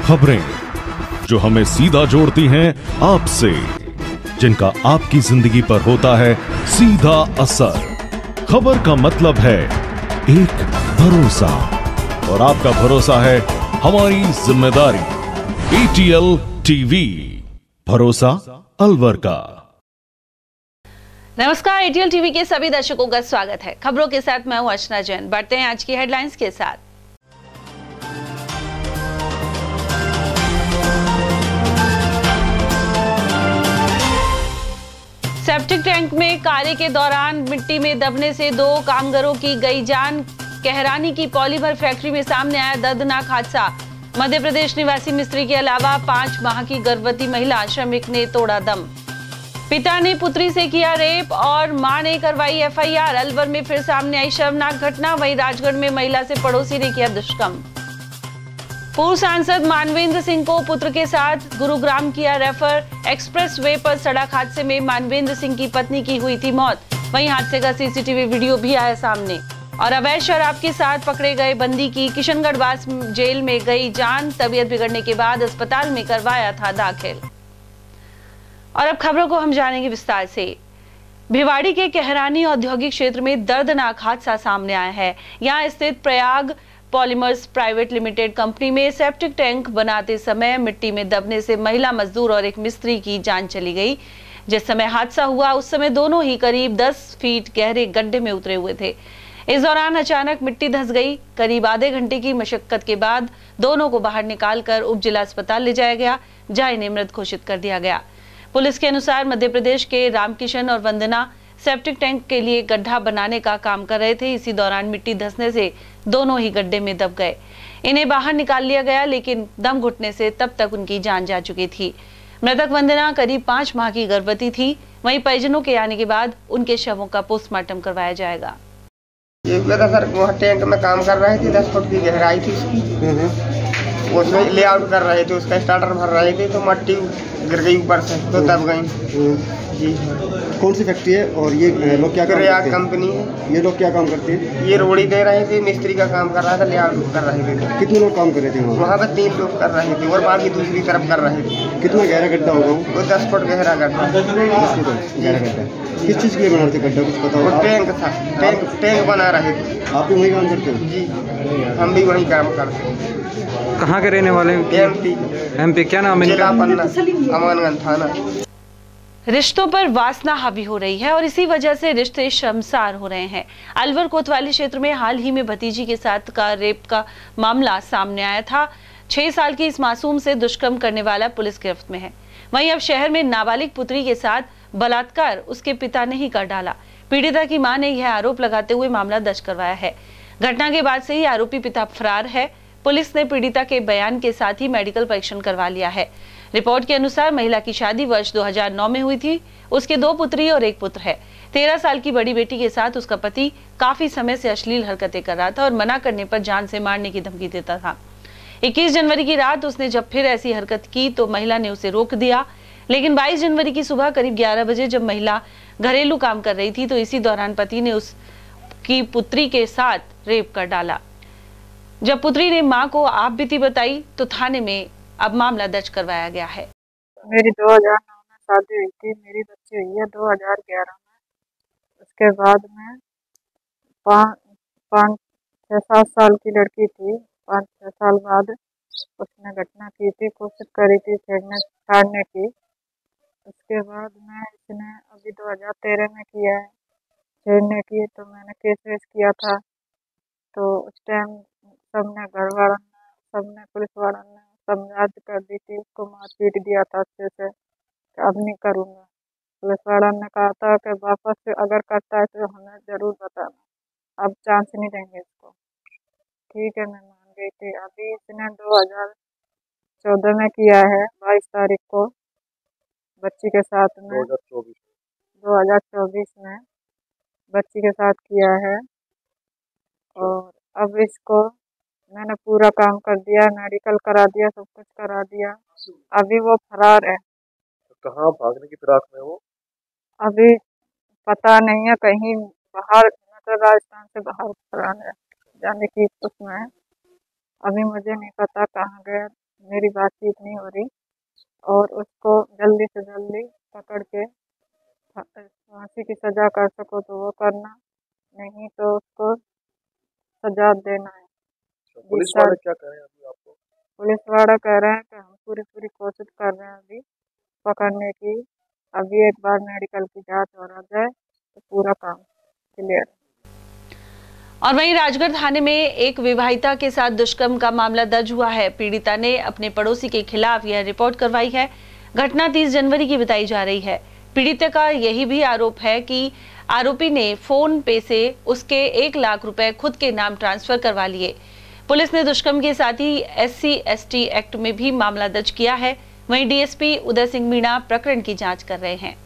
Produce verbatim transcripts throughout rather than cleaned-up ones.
खबरें जो हमें सीधा जोड़ती हैं आपसे, जिनका आपकी जिंदगी पर होता है सीधा असर। खबर का मतलब है एक भरोसा, और आपका भरोसा है हमारी जिम्मेदारी। एटीएल टीवी, भरोसा अलवर का। नमस्कार, एटीएल टीवी के सभी दर्शकों का स्वागत है। खबरों के साथ मैं हूं अर्चना जैन। बढ़ते हैं आज की हेडलाइंस के साथ। सेप्टिक टैंक में कार्य के दौरान मिट्टी में दबने से दो कामगारों की गई जान। कहरानी की पॉलीमर फैक्ट्री में सामने आया दर्दनाक हादसा। मध्य प्रदेश निवासी मिस्त्री के अलावा पांच माह की गर्भवती महिला श्रमिक ने तोड़ा दम। पिता ने पुत्री से किया रेप और मां ने करवाई एफआईआर। अलवर में फिर सामने आई शर्मनाक घटना। वहीं राजगढ़ में महिला से पड़ोसी ने किया दुष्कर्म। पूर्व सांसद मानवेंद्र सिंह को पुत्र के साथ गुरुग्राम किया रेफर। एक्सप्रेस वे पर सड़क हादसे में मानवेंद्र सिंह की पत्नी की हुई थी मौत। वहीं हादसे का सीसीटीवी वीडियो भी आया सामने। और अवैध शराब के साथ पकड़े गए बंदी की किशनगढ़ वास जेल में गई जान। तबीयत बिगड़ने के बाद अस्पताल में करवाया था दाखिल। और अब खबरों को हम जानेंगे विस्तार से। भिवाड़ी के कहरानी औद्योगिक क्षेत्र में दर्दनाक हादसा सामने आया है। यहाँ स्थित Prayag polymers private limited company में सेप्टिक टैंक बनाते समय मिट्टी में दबने से महिला मजदूर और एक मिस्त्री की जान चली गई। जिस समय हादसा हुआ उस समय दोनों ही करीब दस फीट गहरे गड्ढे में उतरे हुए थे। इस दौरान अचानक मिट्टी धंस गई। करीब आधे घंटे की मशक्कत के बाद दोनों को बाहर निकालकर उप जिला अस्पताल ले जाया गया, जहां इन्हें मृत घोषित कर दिया गया। पुलिस के अनुसार मध्य प्रदेश के रामकिशन और वंदना सेप्टिक टैंक के लिए गड्ढा बनाने का काम कर रहे थे। इसी दौरान मिट्टी धंसने से दोनों ही गड्ढे में दब गए। इन्हें बाहर निकाल लिया गया, लेकिन दम घुटने से तब तक उनकी जान जा चुकी थी। मृतक वंदना करीब पांच माह की गर्भवती थी। वहीं परिजनों के आने के बाद उनके शवों का पोस्टमार्टम करवाया जाएगा। ये सर वहाँ टैंक में काम कर रहे थे, दस फुट की गहराई थी उसकी। उसमें लेआउट कर रहे थे, उसका स्टार्टर भर रहे थे तो मट्टी गिर गई ऊपर से, तो दब गई। जी कौन सी फैक्ट्री है और ये लोग क्या काम करते हैं? कंपनी है। ये लोग क्या काम करते हैं? ये रोड़ी दे रहे थे, मिस्त्री का काम कर रहा था, लेआउट कर रहे थे। कितने लोग काम कर रहे थे वहाँ? वहाँ पर तीन लोग कर रहे थे और बाकी दूसरी तरफ कर रहे थे। कितना गहरा गड्ढा होगा वो? वो दस फुट गहरा गड्ढा। गहरा गड्ढा किस चीज़ के लिए बना रहे थे गड्ढा, कुछ पता वो हो? टैंक था, टैंक टैंक बना रहे थे। आप भी वही काम करते हो? जी हम भी वही काम करते हैं। कहाँ के रहने वाले हैं? एमपी। एमपी क्या नाम है जिला इनका? पन्ना, अमानगंज थाना। रिश्तों पर वासना हावी हो रही है और इसी वजह से रिश्ते शर्मसार हो रहे हैं। अलवर कोतवाली क्षेत्र में हाल ही में भतीजी के साथ का रेप का मामला सामने आया था। छह साल की इस मासूम से दुष्कर्म करने वाला पुलिस गिरफ्त में है। वहीं अब शहर में नाबालिग पुत्री के साथ बलात्कार उसके पिता ने ही कर डाला। पीड़िता की मां ने यह आरोप लगाते हुए मामला दर्ज करवाया है। घटना के बाद से ही आरोपी पिता फरार है। पुलिस ने पीड़िता के बयान के साथ ही मेडिकल परीक्षण करवा लिया है। रिपोर्ट के अनुसार महिला की शादी वर्ष दो हज़ार नौ में हुई थी। उसके दो पुत्री और एक पुत्र है। तेरह साल की बड़ी बेटी के साथ उसका पति काफी समय से अश्लील हरकतें कर रहा था और मना करने पर जान से मारने की धमकी देता था। इक्कीस जनवरी की रात उसने जब फिर ऐसी हरकत की तो महिला ने उसे रोक दिया, लेकिन बाईस जनवरी की सुबह करीब ग्यारह बजे जब महिला घरेलू काम कर रही थी तो इसी दौरान पति ने उसकी पुत्री के साथ रेप कर डाला। जब पुत्री ने मां को आप बीती बताई तो थाने में अब मामला दर्ज करवाया गया है। मेरी दो हज़ार नौ में शादी हुई थी, मेरी बच्ची हुई है दो हज़ार ग्यारह में। उसके बाद में पाँच पाँच छः सात साल की लड़की थी। पाँच छः साल बाद उसने घटना की थी, कोशिश करी थी छेड़ने छाड़ने की। उसके बाद में इसने अभी दो हज़ार तेरह में किया है छेड़ने की, तो मैंने केस वेस किया था। तो उस टाइम सबने घर वालों ने, सबने पुलिस वालों ने समझात कर दी थी, उसको मार पीट दिया था अच्छे से, अब नहीं करूँगा। पुलिस वालों ने कहा था कि वापस से अगर करता है तो हमें ज़रूर बताना, अब चांस नहीं देंगे इसको। ठीक है, मैं मान गई थी। अभी इसने दो हज़ार चौदह में किया है, बाईस तारीख को बच्ची के साथ में, दो हज़ार चौबीस में बच्ची के साथ किया है। और अब इसको मैंने पूरा काम कर दिया, मेडिकल करा दिया, सब कुछ करा दिया। अभी वो फरार है। तो कहाँ भागने की फिराक में वो? अभी पता नहीं है, कहीं बाहर, मतलब राजस्थान से बाहर फरार है, जाने की उसमें है। अभी मुझे नहीं पता कहाँ गया। मेरी बातचीत नहीं हो रही और उसको जल्दी से जल्दी पकड़ के फांसी की सजा कर सको तो वो करना, नहीं तो उसको सजा देना है। पुलिस वाले क्या कह रहे हैं अभी आपको? पुलिस वाला कह रहे हैं कि हम पूरी पूरी कोशिश कर रहे हैं अभी पकड़ने की। अभी एक बार मेडिकल की जांच हो रहा जाए तो पूरा काम क्लियर। और वहीं राजगढ़ थाने में एक विवाहिता के साथ दुष्कर्म का मामला दर्ज हुआ है। पीड़िता ने अपने पड़ोसी के खिलाफ यह रिपोर्ट करवाई है। घटना तीस जनवरी की बताई जा रही है। पीड़िता का यही भी आरोप है कि आरोपी ने फोन पे से उसके एक लाख रुपए खुद के नाम ट्रांसफर करवा लिए। पुलिस ने दुष्कर्म के साथ ही एससी एसटी एक्ट में भी मामला दर्ज किया है। वहीं डीएसपी उदय सिंह मीणा प्रकरण की जांच कर रहे हैं।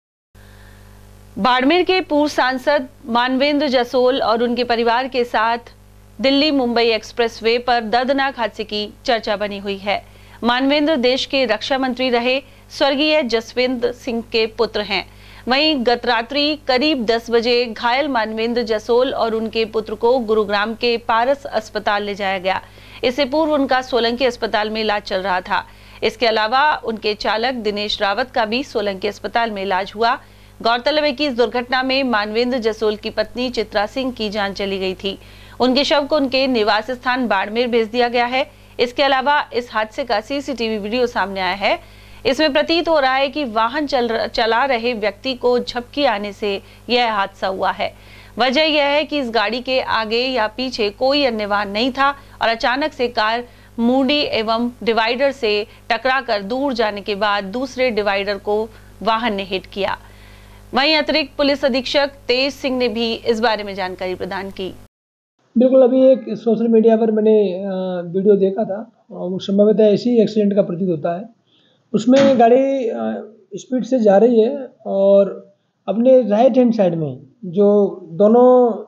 बाड़मेर के पूर्व सांसद मानवेंद्र जसोल और उनके परिवार के साथ दिल्ली मुंबई एक्सप्रेसवे पर दर्दनाक हादसे की चर्चा बनी हुई है। मानवेंद्र देश के रक्षा मंत्री रहे स्वर्गीय जसवंत सिंह के पुत्र हैं। वहीं गत रात्रि करीब दस बजे घायल मानवेंद्र जसोल और उनके पुत्र को गुरुग्राम के पारस अस्पताल ले जाया गया। इससे पूर्व उनका सोलंकी अस्पताल में इलाज चल रहा था। इसके अलावा उनके चालक दिनेश रावत का भी सोलंकी अस्पताल में इलाज हुआ। गौरतलब है कि इस दुर्घटना में मानवेंद्र जसोल की पत्नी चित्रा सिंह की जान चली गई थी। उनके शव को उनके निवास स्थान बाड़मेर भेज दिया गया है। इसके अलावा इस हादसे का सीसीटीवी वीडियो सामने आया है। इसमें प्रतीत हो रहा है कि वाहन चल चला रहे व्यक्ति को झपकी आने से यह हादसा हुआ है। वजह यह है कि इस गाड़ी के आगे या पीछे कोई अन्य वाहन नहीं था और अचानक से कार मूडी एवं डिवाइडर से टकराकर दूर जाने के बाद दूसरे डिवाइडर को वाहन ने हिट किया। वहीं अतिरिक्त पुलिस अधीक्षक तेज सिंह ने भी इस बारे में जानकारी प्रदान की। बिल्कुल, अभी एक सोशल मीडिया पर मैंने वीडियो देखा था और संभवतः ऐसी एक्सीडेंट का प्रतीत होता है। उसमें गाड़ी स्पीड से जा रही है और अपने राइट हैंड साइड में जो दोनों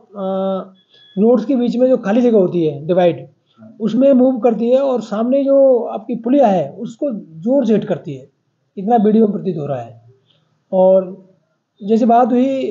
रोड्स के बीच में जो खाली जगह होती है डिवाइड, उसमें मूव करती है और सामने जो आपकी पुलिया है उसको जोर से हिट करती है। इतना वीडियो में प्रतीत हो रहा है। और जैसे बात हुई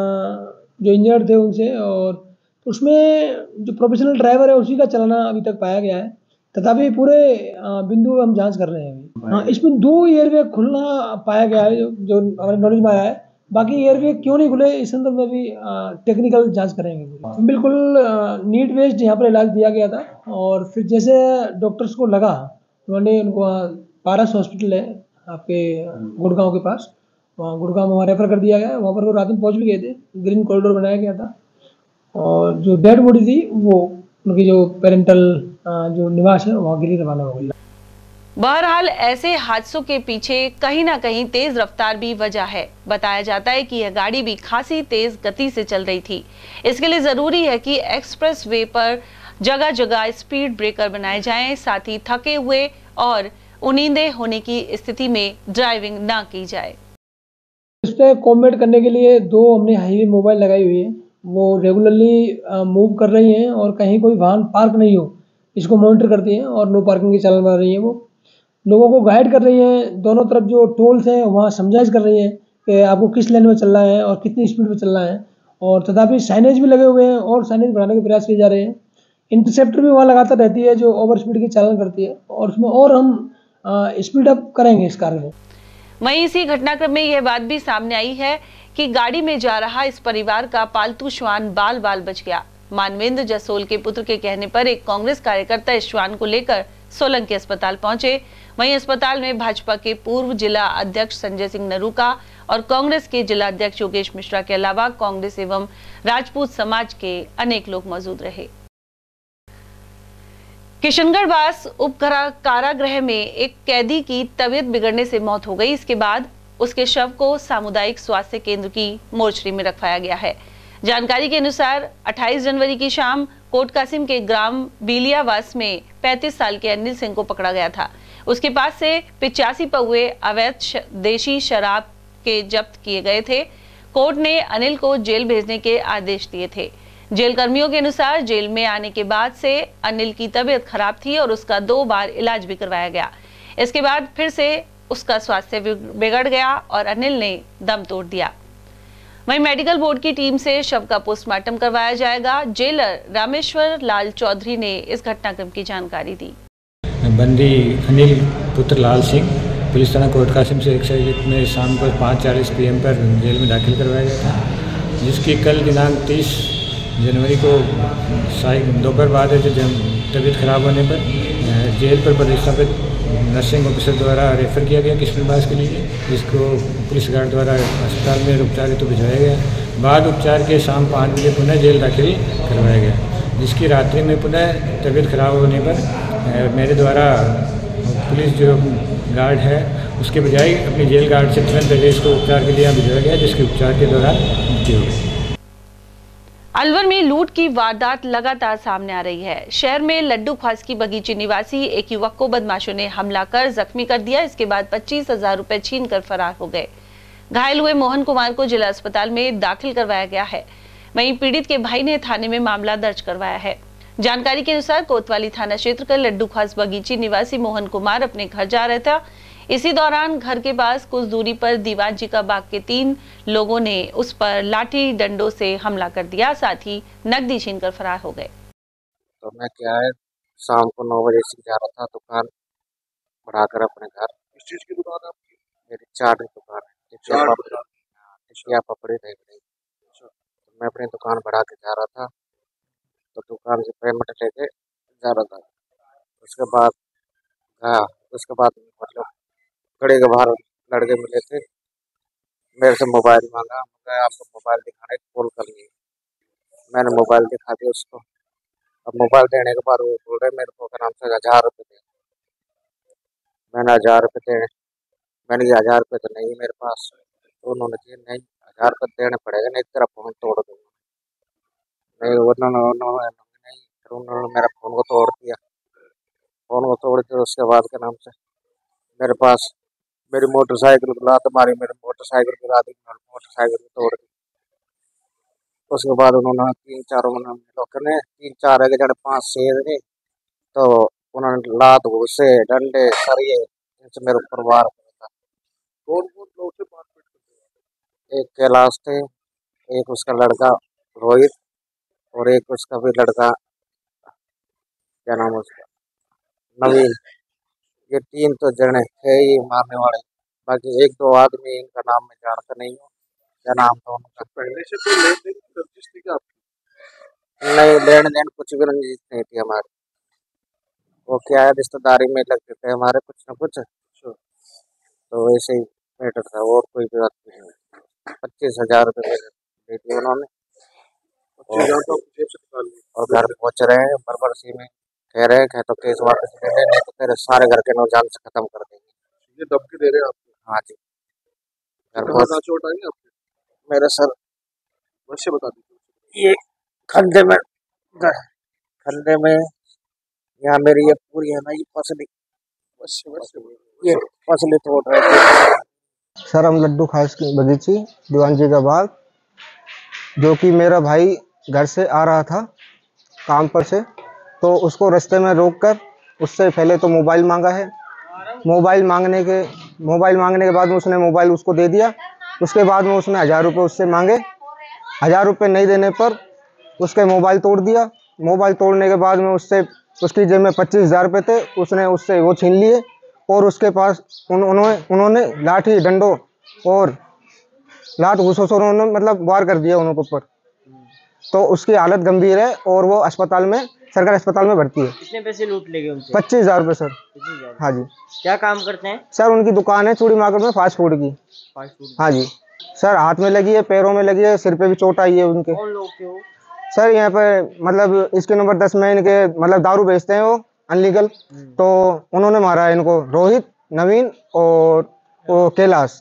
जो इंजर्ड थे उनसे, और उसमें जो प्रोफेशनल ड्राइवर है उसी का चलाना अभी तक पाया गया है। तथापि पूरे बिंदु हम जांच कर रहे हैं अभी। हाँ, इसमें दो एयरबैग खुलना पाया गया है जो, जो हमारे नॉलेज में आया है। बाकी एयरबैग क्यों नहीं खुले इस संदर्भ में भी टेक्निकल जांच करेंगे। बिल्कुल नीट वेस्ट यहाँ पर इलाज दिया गया था और फिर जैसे डॉक्टर्स को लगा उन्होंने उनको पारस हॉस्पिटल है आपके गुड़गांव के पास, वहाँ गुड़गांव में वहाँ रेफर कर दिया गया। वहाँ पर वो रात में पहुँच भी गए थे। ग्रीन कॉरिडोर बनाया गया था और जो डेड बॉडी थी वो उनकी जो पेरेंटल जो निवास है वहाँ के लिए रवाना हो गई। बहरहाल ऐसे हादसों के पीछे कहीं ना कहीं तेज रफ्तार भी वजह है। बताया जाता है कि यह गाड़ी भी खासी तेज गति से चल रही थी। इसके लिए जरूरी है कि एक्सप्रेस वे पर जगह जगह स्पीड ब्रेकर बनाए जाएं। साथ ही थके हुए और उनींदे होने की स्थिति में ड्राइविंग ना की जाए। इस पर कॉम्बैट करने के लिए दो हमने हाईवे मोबाइल लगाई हुई है, वो रेगुलरली मूव कर रही हैं और कहीं कोई वाहन पार्क नहीं हो इसको मॉनिटर करती हैं और नो पार्किंग की चालन बना रही हैं। वो लोगों को गाइड कर रही हैं। दोनों तरफ जो टोल्स हैं वहाँ समझाइश कर रही हैं कि आपको किस लेन में चलना है और कितनी स्पीड में चलना है। और तथापि साइनेज भी लगे हुए हैं और साइनेज बढ़ाने के प्रयास किए जा रहे हैं। इंटरसेप्टर भी वहाँ लगातार रहती है जो ओवर स्पीड की चालन करती है और उसमें और हम स्पीड अप करेंगे इस कार्य में। वहीं इसी घटनाक्रम में यह बात भी सामने आई है कि गाड़ी में जा रहा इस परिवार का पालतू श्वान बाल बाल बच गया। मानवेंद्र जसोल के पुत्र के कहने पर एक कांग्रेस कार्यकर्ता इस श्वान को लेकर सोलंकी अस्पताल पहुंचे। वहीं अस्पताल में भाजपा के पूर्व जिला अध्यक्ष संजय सिंह नरूका और कांग्रेस के जिला अध्यक्ष योगेश मिश्रा के अलावा कांग्रेस एवं राजपूत समाज के अनेक लोग मौजूद रहे। किशनगढ़ वास उप कारागृह में एक कैदी की तबीयत बिगड़ने से मौत हो गई। इसके बाद उसके शव को सामुदायिक स्वास्थ्य केंद्र की मोर्चरी में रखवाया गया है। जानकारी के अनुसार अट्ठाईस जनवरी की शाम कोट कासिम के ग्राम बीलियावास में पैंतीस साल के अनिल सिंह को पकड़ा गया था। उसके पास से पिचासी पौवे अवैध देशी शराब के जब्त किए गए थे। कोर्ट ने अनिल को जेल भेजने के आदेश दिए थे। जेल कर्मियों के अनुसार जेल में आने के बाद से अनिल की तबीयत खराब थी और उसका दो बार इलाज भी करवाया गया। इसके बाद फिर से उसका स्वास्थ्य बिगड़ गया और अनिल ने दम तोड़ दिया। वहीं मेडिकल बोर्ड की टीम से शव का पोस्टमार्टम करवाया जाएगा। जेलर रामेश्वर लाल चौधरी ने इस घटनाक्रम की जानकारी दी। बंदी अनिल पुत्र लाल सिंह पुलिस थाना कोट कासिम से एक्साइज में शाम को पाँच चालीस पी एम पर जेल में दाखिल करवाया गया था, जिसकी कल दिनांक तीस जनवरी को दोपहर बाद है तबीयत खराब होने पर जेल पर पदस्थापित नर्सिंग ऑफिसर द्वारा रेफर किया गया किशनबाज के लिए, जिसको पुलिस गार्ड द्वारा अस्पताल में उपचार हेतु भिजवाया गया। बाद उपचार के शाम पाँच बजे पुनः जेल दाखिल करवाया गया, जिसकी रात्रि में पुनः तबीयत खराब होने पर मेरे द्वारा पुलिस जो गार्ड है उसके बजाय अपनी जेल गार्ड से तुरंत पहले इसको उपचार के लिए भिजवाया गया, जिसके उपचार के दौरान मृत्यु हो गई। अलवर में लूट की वारदात लगातार सामने आ रही है। शहर में लड्डू खास की बगीचे निवासी एक युवक को बदमाशों ने हमला कर जख्मी कर दिया। इसके बाद पच्चीस हजार रुपए छीन कर फरार हो गए। घायल हुए मोहन कुमार को जिला अस्पताल में दाखिल करवाया गया है। वहीं पीड़ित के भाई ने थाने में मामला दर्ज करवाया है। जानकारी के अनुसार कोतवाली थाना क्षेत्र का लड्डू खास बगीचे निवासी मोहन कुमार अपने घर जा रहा था। इसी दौरान घर के पास कुछ दूरी पर दीवान जी का बाग के तीन लोगों ने उस पर लाठी डंडों से हमला कर दिया, साथ ही नकदी छीनकर फरार हो गए। तो मैं क्या है शाम को नौ बजे से जा रहा था दुकान बढ़ाकर अपने घर। किस चीज की दुकान है आपकी? मेरी चाट की दुकान है, टिकिया पपड़ी नहीं बनी। तो मैं अपनी दुकान बढ़ा के जा रहा था, तो दुकान से पेमेंट लेके जा रहा था। उसके बाद हाँ उसके बाद मतलब गड़ी के बाहर लड़के मिले थे, मेरे से मोबाइल मांगा। मैं आपको मोबाइल दिखाने कॉल कर ली, मैंने मोबाइल दिखा दिया उसको। अब मोबाइल देने के बाद वो बोल रहे मेरे को नाम से हजार रुपये दे। मैंने हजार रुपये देने मैंने ये हजार रुपये तो नहीं मेरे पास। तो उन्होंने कहा नहीं हजार रुपये देने पड़ेगा, नहीं तेरा फोन तोड़ दूंगा। नहीं उन्होंने नहीं फिर उन्होंने मेरा फोन को तोड़ दिया। फोन को तोड़ दिया उसके बाद के नाम से मेरे पास मेरी मोटरसाइकिल को लात मारी, मेरी मोटरसाइकिल गिरा दी, मोटरसाइकिल तोड़ दी। उसके बाद उन्होंने तीन चार लोग ने तीन चार है जड़े पाँच शेर ने, तो उन्होंने लात घूसे डंडे सरिये इनसे मेरे ऊपर वार किया था। कौन कौन लोग थे? पाँच मिनट एक कैलाश थे, एक उसका लड़का रोहित और एक उसका भी लड़का क्या नाम है उसका नवीन। ये तीन तो जने थे ये मारने वाले, बाकी एक दो आदमी इनका नाम मैं जानता नहीं हूँ क्या नाम था उनका। पहले से कोई लेन देन की रंजिश थी क्या आपकी? नहीं लेन देन कुछ भी रंजिश नहीं थी हमारी। वो क्या है रिश्तेदारी में लगते थे हमारे कुछ न कुछ, तो वैसे ही मैटर था और कोई भी बात नहीं। पच्चीस हजार रुपये दे दिए उन्होंने और घर पहुँच रहे हैं बरबरसी में। कह रहे हैं तो केस वापस ले ले, नहीं तो तेरे सारे घर के नौजान से खत्म कर देंगे। ये धमकी दे रहे हैं आपको? हाँ जी। घर पर चोट आई आपके? मेरे सर वैसे बता दीजिए। ये खंडे में खंडे में यहाँ मेरी ये पूरी है ना ये पसली ये पसली तोड़ रहे थे। सर हम लड्डू खास की बगीची दीवान जी का बाग, जो कि मेरा भाई घर से आ रहा था काम पर से, तो उसको रास्ते में रोककर उससे पहले तो मोबाइल मांगा है। मोबाइल मांगने के मोबाइल मांगने के बाद में उसने मोबाइल उसको दे दिया। उसके बाद में उसने हज़ार रुपये उससे मांगे। हज़ार रुपये नहीं देने पर उसके मोबाइल तोड़ दिया। मोबाइल तोड़ने के बाद में उससे उसकी जेब में पच्चीस हज़ार रुपये थे, उसने उससे वो छीन लिए और उसके पास उन, उन्होंने उन्होंने लाठी डंडों और लात घूसों से उन्होंने मतलब वार कर दिया उनके ऊपर। तो उसकी हालत गंभीर है और वो अस्पताल में सरकारी अस्पताल में भर्ती है। कितने पैसे लूट ले गए उनसे? पच्चीस हजार रुपये सर। हाँ जी। क्या काम करते हैं सर? उनकी दुकान है चूड़ी मार्केट में फास्ट फूड की। Fast food? हाँ जी सर। हाथ में लगी है, पैरों में लगी है, सिर पे भी चोट आई है उनके। कौन लोग थे वो? सर यहाँ पे मतलब इसके नंबर दस में इनके मतलब दारू बेचते हैं वो अनलीगल, तो उन्होंने मारा है इनको, रोहित, नवीन और वो कैलाश।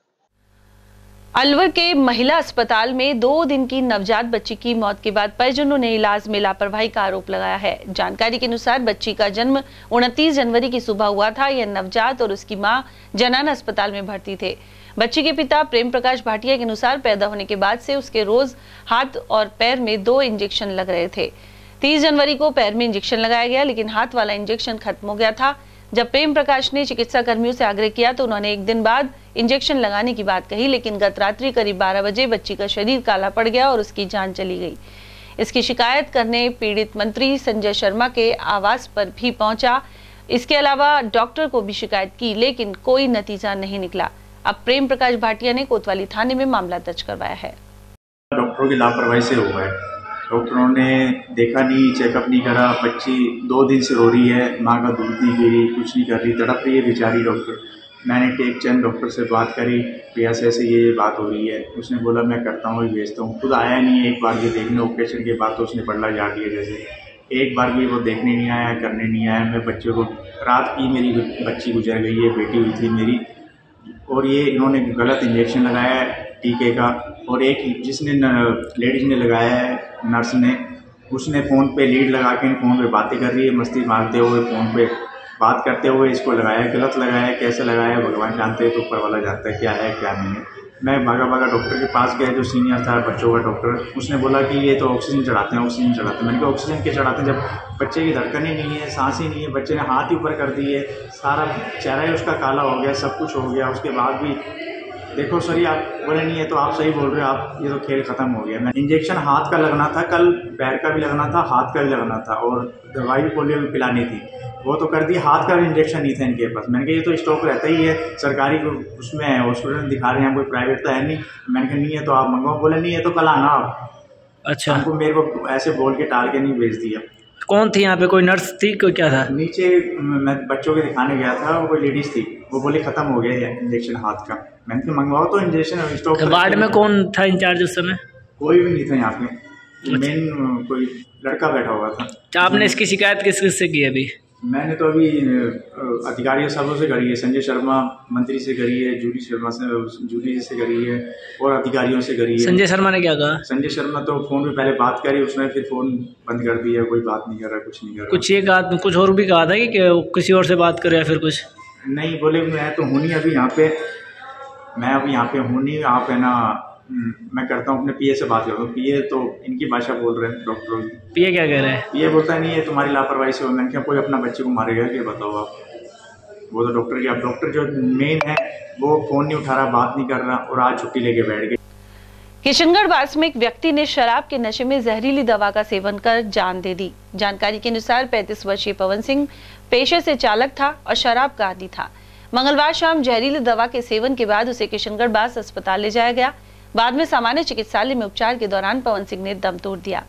अलवर के महिला अस्पताल में दो दिन की नवजात बच्ची की मौत के बाद परिजनों ने इलाज में लापरवाही का आरोप लगाया है। जानकारी के अनुसार बच्ची का जन्म उनतीस जनवरी की सुबह हुआ था। यह नवजात और उसकी मां जनाना अस्पताल में भर्ती थे। बच्ची के पिता प्रेम प्रकाश भाटिया के अनुसार पैदा होने के बाद से उसके रोज हाथ और पैर में दो इंजेक्शन लग रहे थे। तीस जनवरी को पैर में इंजेक्शन लगाया गया, लेकिन हाथ वाला इंजेक्शन खत्म हो गया था। जब प्रेम प्रकाश ने चिकित्सा कर्मियों से आग्रह किया तो उन्होंने एक दिन बाद इंजेक्शन लगाने की बात कही, लेकिन गत रात्रि करीब बारह बजे बच्ची का शरीर काला पड़ गया और उसकी जान चली गई। इसकी शिकायत करने पीड़ित मंत्री संजय शर्मा के आवास पर भी पहुंचा। इसके अलावा डॉक्टर को भी शिकायत की, लेकिन कोई नतीजा नहीं निकला। अब प्रेम प्रकाश भाटिया ने कोतवाली थाने में मामला दर्ज करवाया है। डॉक्टरों की लापरवाही से हुआ है। डॉक्टरों ने देखा नहीं, चेकअप नहीं करा। बच्ची दो दिन से रो रही है, माँ का दूध नहीं पी रही, कुछ नहीं कर रही, तड़प रही है बेचारी। डॉक्टर मैंने टेक चंद डॉक्टर से बात करी कि ऐसे ऐसे ये बात हो रही है। उसने बोला मैं करता हूँ, भेजता हूँ। खुद आया नहीं एक बार ये देखने, ऑपरेशन के बाद तो उसने पल्ला झाड़ दिया। जैसे एक बार भी वो देखने नहीं आया, करने नहीं आया। मैं बच्चों को रात की मेरी बच्ची गुजर गई है, बेटी हुई थी मेरी, और ये इन्होंने गलत इंजेक्शन लगाया है टीके का। और एक जिसने लेडीज ने लगाया है, नर्स ने, उसने फ़ोन पे लीड लगा के फ़ोन पे बातें कर रही है, मस्ती मारते हुए फ़ोन पे बात करते हुए इसको लगाया। गलत लगाया, कैसे लगाया भगवान जानते हैं, तो ऊपर वाला जानता है क्या है क्या नहीं है। मैं भागा भागा डॉक्टर के पास गया, जो सीनियर था बच्चों का डॉक्टर। उसने बोला कि ये तो ऑक्सीजन चढ़ाते हैं, ऑक्सीजन चढ़ाते हैं। मैंने कहा ऑक्सीजन के चढ़ाते हैं जब बच्चे की धड़कन ही नहीं है, सांस ही नहीं है। बच्चे ने हाथ ही ऊपर कर दिए, सारा चेहरा ही उसका काला हो गया, सब कुछ हो गया। उसके बाद भी देखो सर, आप बोले नहीं है तो आप सही बोल रहे हो, आप ये तो खेल खत्म हो गया। मैं इंजेक्शन हाथ का लगना था, कल पैर का भी लगना था, हाथ का भी लगना था, और दवाई भी पोलियो भी पिलानी थी, वो तो कर दी। हाथ का भी इंजेक्शन नहीं था इनके पास। मैंने कहा ये तो स्टॉक रहता ही है, सरकारी उसमें है, हॉस्पिटल में दिखा रहे हैं, कोई प्राइवेट तो है नहीं। मैंने कहा नहीं है तो आप मंगवाओ। बोले नहीं है तो कल आना आप। अच्छा, हमको मेरे को ऐसे बोल के टाल के नहीं भेज दिया। कौन थी यहाँ पे, कोई नर्स थी, कोई क्या था? नीचे मैं बच्चों के दिखाने गया था, वो कोई लेडीज थी, वो बोली खत्म हो गया है इंजेक्शन हाथ का। मैंने कहा मंगवाओ तो इंजेक्शन स्टॉक। वार्ड में कौन था इंचार्ज उस समय? कोई भी नहीं था यहाँ पे, मेन कोई लड़का बैठा हुआ था। आपने इसकी शिकायत किस किस से की अभी? मैंने तो अभी अधिकारियों सबों से करी है, संजय शर्मा मंत्री से करी है, जूली शर्मा से जूली जी से करी है, और अधिकारियों से करी है। संजय शर्मा ने क्या कहा? संजय शर्मा तो फोन पे पहले बात करी, उसने फिर फोन बंद कर दिया, कोई बात नहीं कर रहा, कुछ नहीं कर रहा। कुछ ये कहा, कुछ और भी कहा था कि किसी और से बात करे या फिर कुछ? नहीं, बोले मैं तो हूँ नहीं अभी यहाँ पे, मैं अभी यहाँ पे हूँ नहीं। आप है ना, मैं करता हूँ अपने पीए से बात करता हूँ। पीए तो इनकी भाषा बोल रहे हैं डॉक्टर। पीए क्या कह रहे हैं? पीए बोलता नहीं है तुम्हारी लापरवाही से हो। मैंने क्या कोई अपना बच्चे को मारेगा क्या, बताओ आप। वो तो डॉक्टर की, आप डॉक्टर जो मेन है वो फ़ोन नहीं उठा रहा, बात नहीं कर रहा, और आज छुट्टी लेके बैठ गए। किशनगढ़ बास में एक व्यक्ति ने शराब के नशे में जहरीली दवा का सेवन कर जान दे दी। जानकारी के अनुसार पैंतीस वर्षीय पवन सिंह पेशे से चालक था और शराब का आदी था। मंगलवार शाम जहरीली दवा के सेवन के बाद उसे किशनगढ़ बास अस्पताल ले जाया गया। बाद में सामान्य चिकित्सालय में उपचार के दौरान पवन सिंह ने दम तोड़ दिया।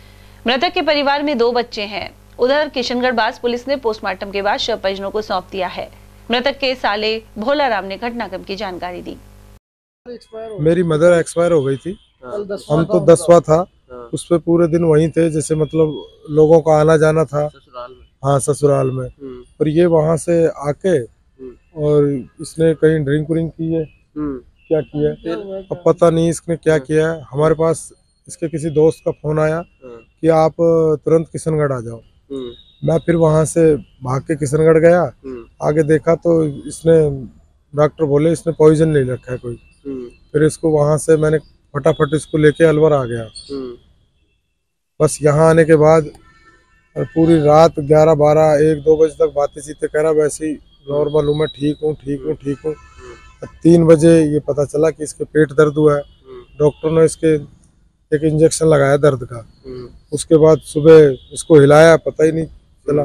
मृतक के परिवार में दो बच्चे हैं। उधर किशनगढ़ बास पुलिस ने पोस्टमार्टम के बाद शव परिजनों को सौंप दिया है। मृतक के साले भोला राम ने घटनाक्रम की जानकारी दी। मेरी मदर एक्सपायर हो गई थी, हम तो दसवां था, उस पे पूरे दिन वहीं थे, जैसे मतलब लोगों का आना जाना था। हाँ, ससुराल में। और ये वहाँ से आके और इसने कहीं ड्रिंक व्रिंक की है, क्या किया है अब पता नहीं, इसने क्या किया है। हमारे पास इसके किसी दोस्त का फोन आया कि आप तुरंत किशनगढ़ आ जाओ। मैं फिर वहाँ से भाग के किशनगढ़ गया, आगे देखा तो इसने, डॉक्टर बोले इसने पॉइजन ले रखा है कोई। फिर इसको वहाँ से मैंने फटाफट इसको लेके अलवर आ गया। बस यहाँ आने के बाद पूरी रात ग्यारह बारह एक दो बजे तक बातें सीते कह रहा, वैसे ही नॉर्मल हूँ, मैं ठीक हूँ ठीक हूँ ठीक हूँ। तीन बजे ये पता चला कि इसके पेट दर्द हुआ है। डॉक्टर ने इसके एक इंजेक्शन लगाया दर्द का। उसके बाद सुबह इसको हिलाया, पता ही नहीं चला।